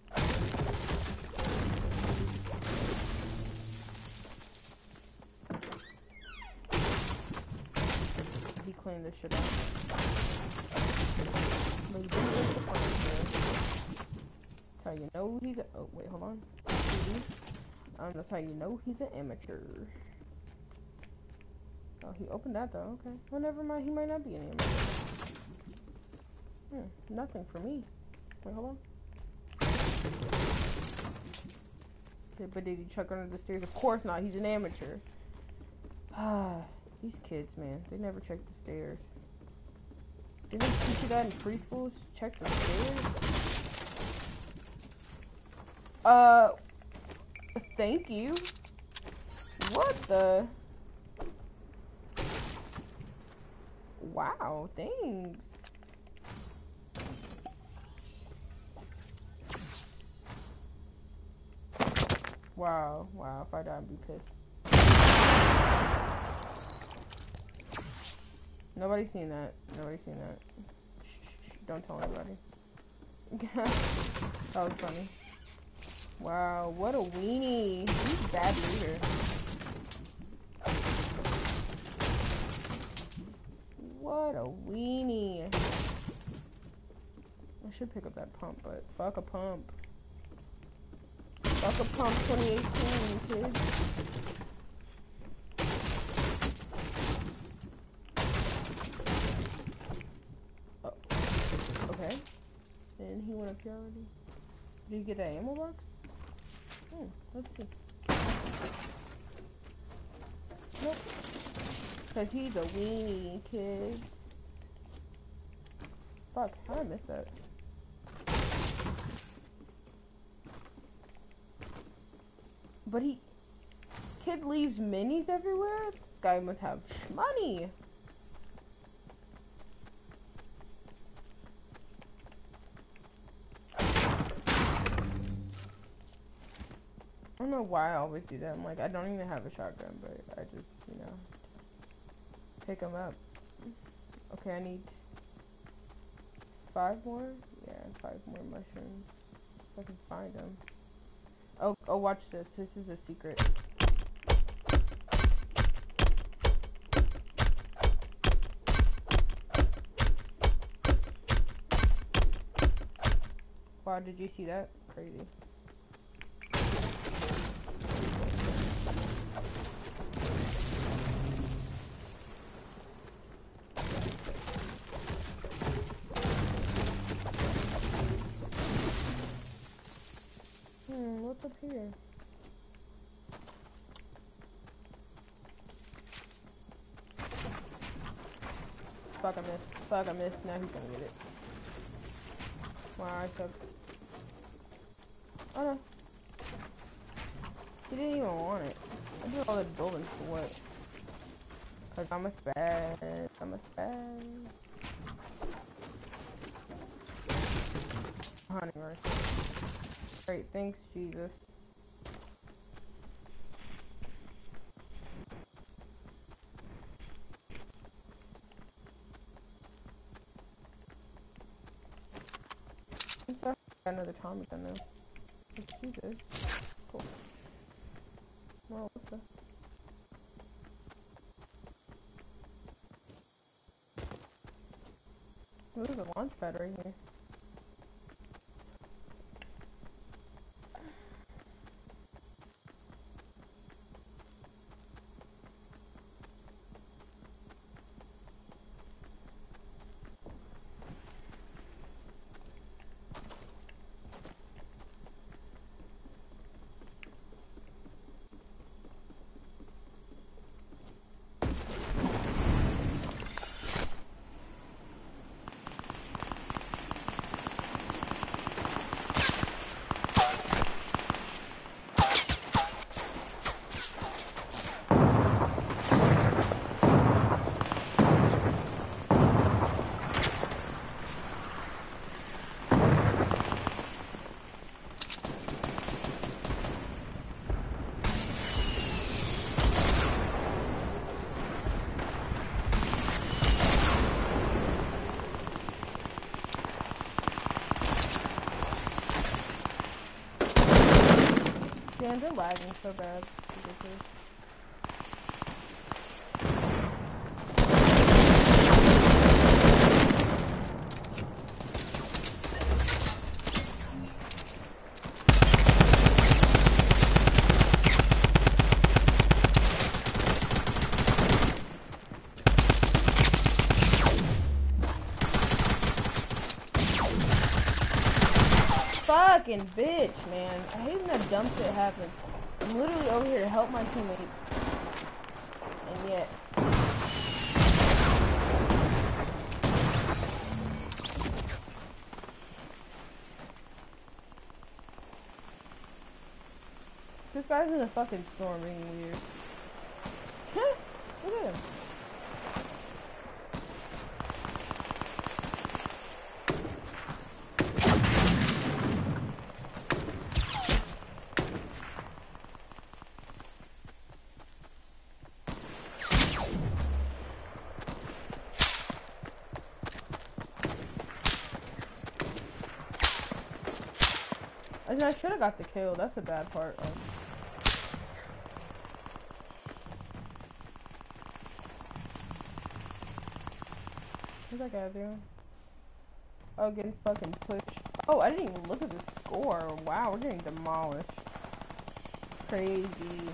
He cleaned this shit up. But this is the point here. That's how you know he's a- oh, wait, hold on. Um, that's how you know he's an amateur. Oh, he opened that though, okay. Well, never mind, he might not be an amateur. Hmm, nothing for me. Wait, hold on. Okay, but did he chuck under the stairs? Of course not, he's an amateur. Ah, these kids, man, they never check the stairs. Didn't they teach you that in preschool? Check the stairs? Uh... Thank you. What the? Wow, thanks. Wow, wow, if I die, I'd be pissed. Nobody's seen that. Nobody's seen that. Shh, shh, shh, don't tell anybody. That was funny. Wow, what a weenie. He's a bad leader. What a weenie. I should pick up that pump, but fuck a pump. Fuck a pump twenty eighteen, kids. Oh. Okay. And he went up here already. Did you get that ammo box? Hmm, let's see. Nope. Cause he's a weenie, kid. Fuck, how did I miss that? But he... Kid leaves minis everywhere? This guy must have money. I don't know why I always do that. I'm like, I don't even have a shotgun, but I just, you know, pick them up. Okay, I need five more? Yeah, five more mushrooms. If I can find them. Oh, oh, watch this. This is a secret. Wow, did you see that? Crazy. Hmm, what's up here? Fuck, I missed. Fuck, I missed. Now he's gonna get it. Wow, I suck. Oh no. He didn't even want it. I did all the buildings for what? Cause I'm a spaz. I'm a spaz. Hunting rifle. Great, thanks, Jesus. I'm sorry, I got another Tommy gun though. Let's do this. Cool. Well, what's the... Oh, there's a launch pad right here. Damn, they're lagging so bad. It's ridiculous. Fucking bitch, man. I hate when that dumb shit happens. I'm literally over here to help my teammates. And yet... This guy's in a fucking storm being weird. Look at him. And I should have got the kill. That's the bad part. Like, what's that guy doing? Oh, getting fucking pushed. Oh, I didn't even look at the score. Wow, we're getting demolished. Crazy.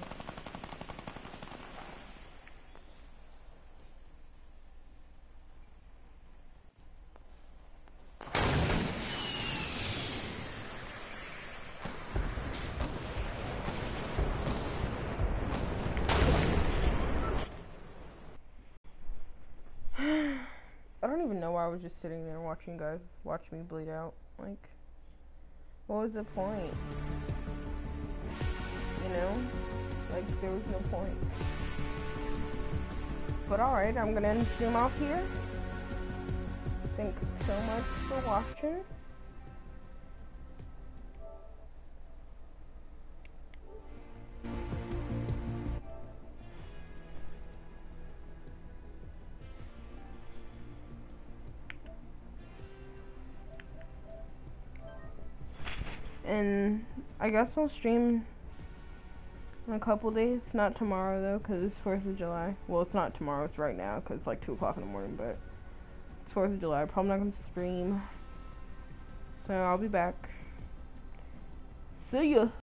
I don't even know why I was just sitting there watching guys watch me bleed out. Like, what was the point? You know? Like, there was no point. But alright, I'm gonna end the stream off here. Thanks so much for watching. And I guess I'll stream in a couple days. Not tomorrow though, because it's fourth of July. Well, it's not tomorrow, it's right now, because it's like two o'clock in the morning, but it's fourth of July. I'm probably not going to stream. So I'll be back. See ya!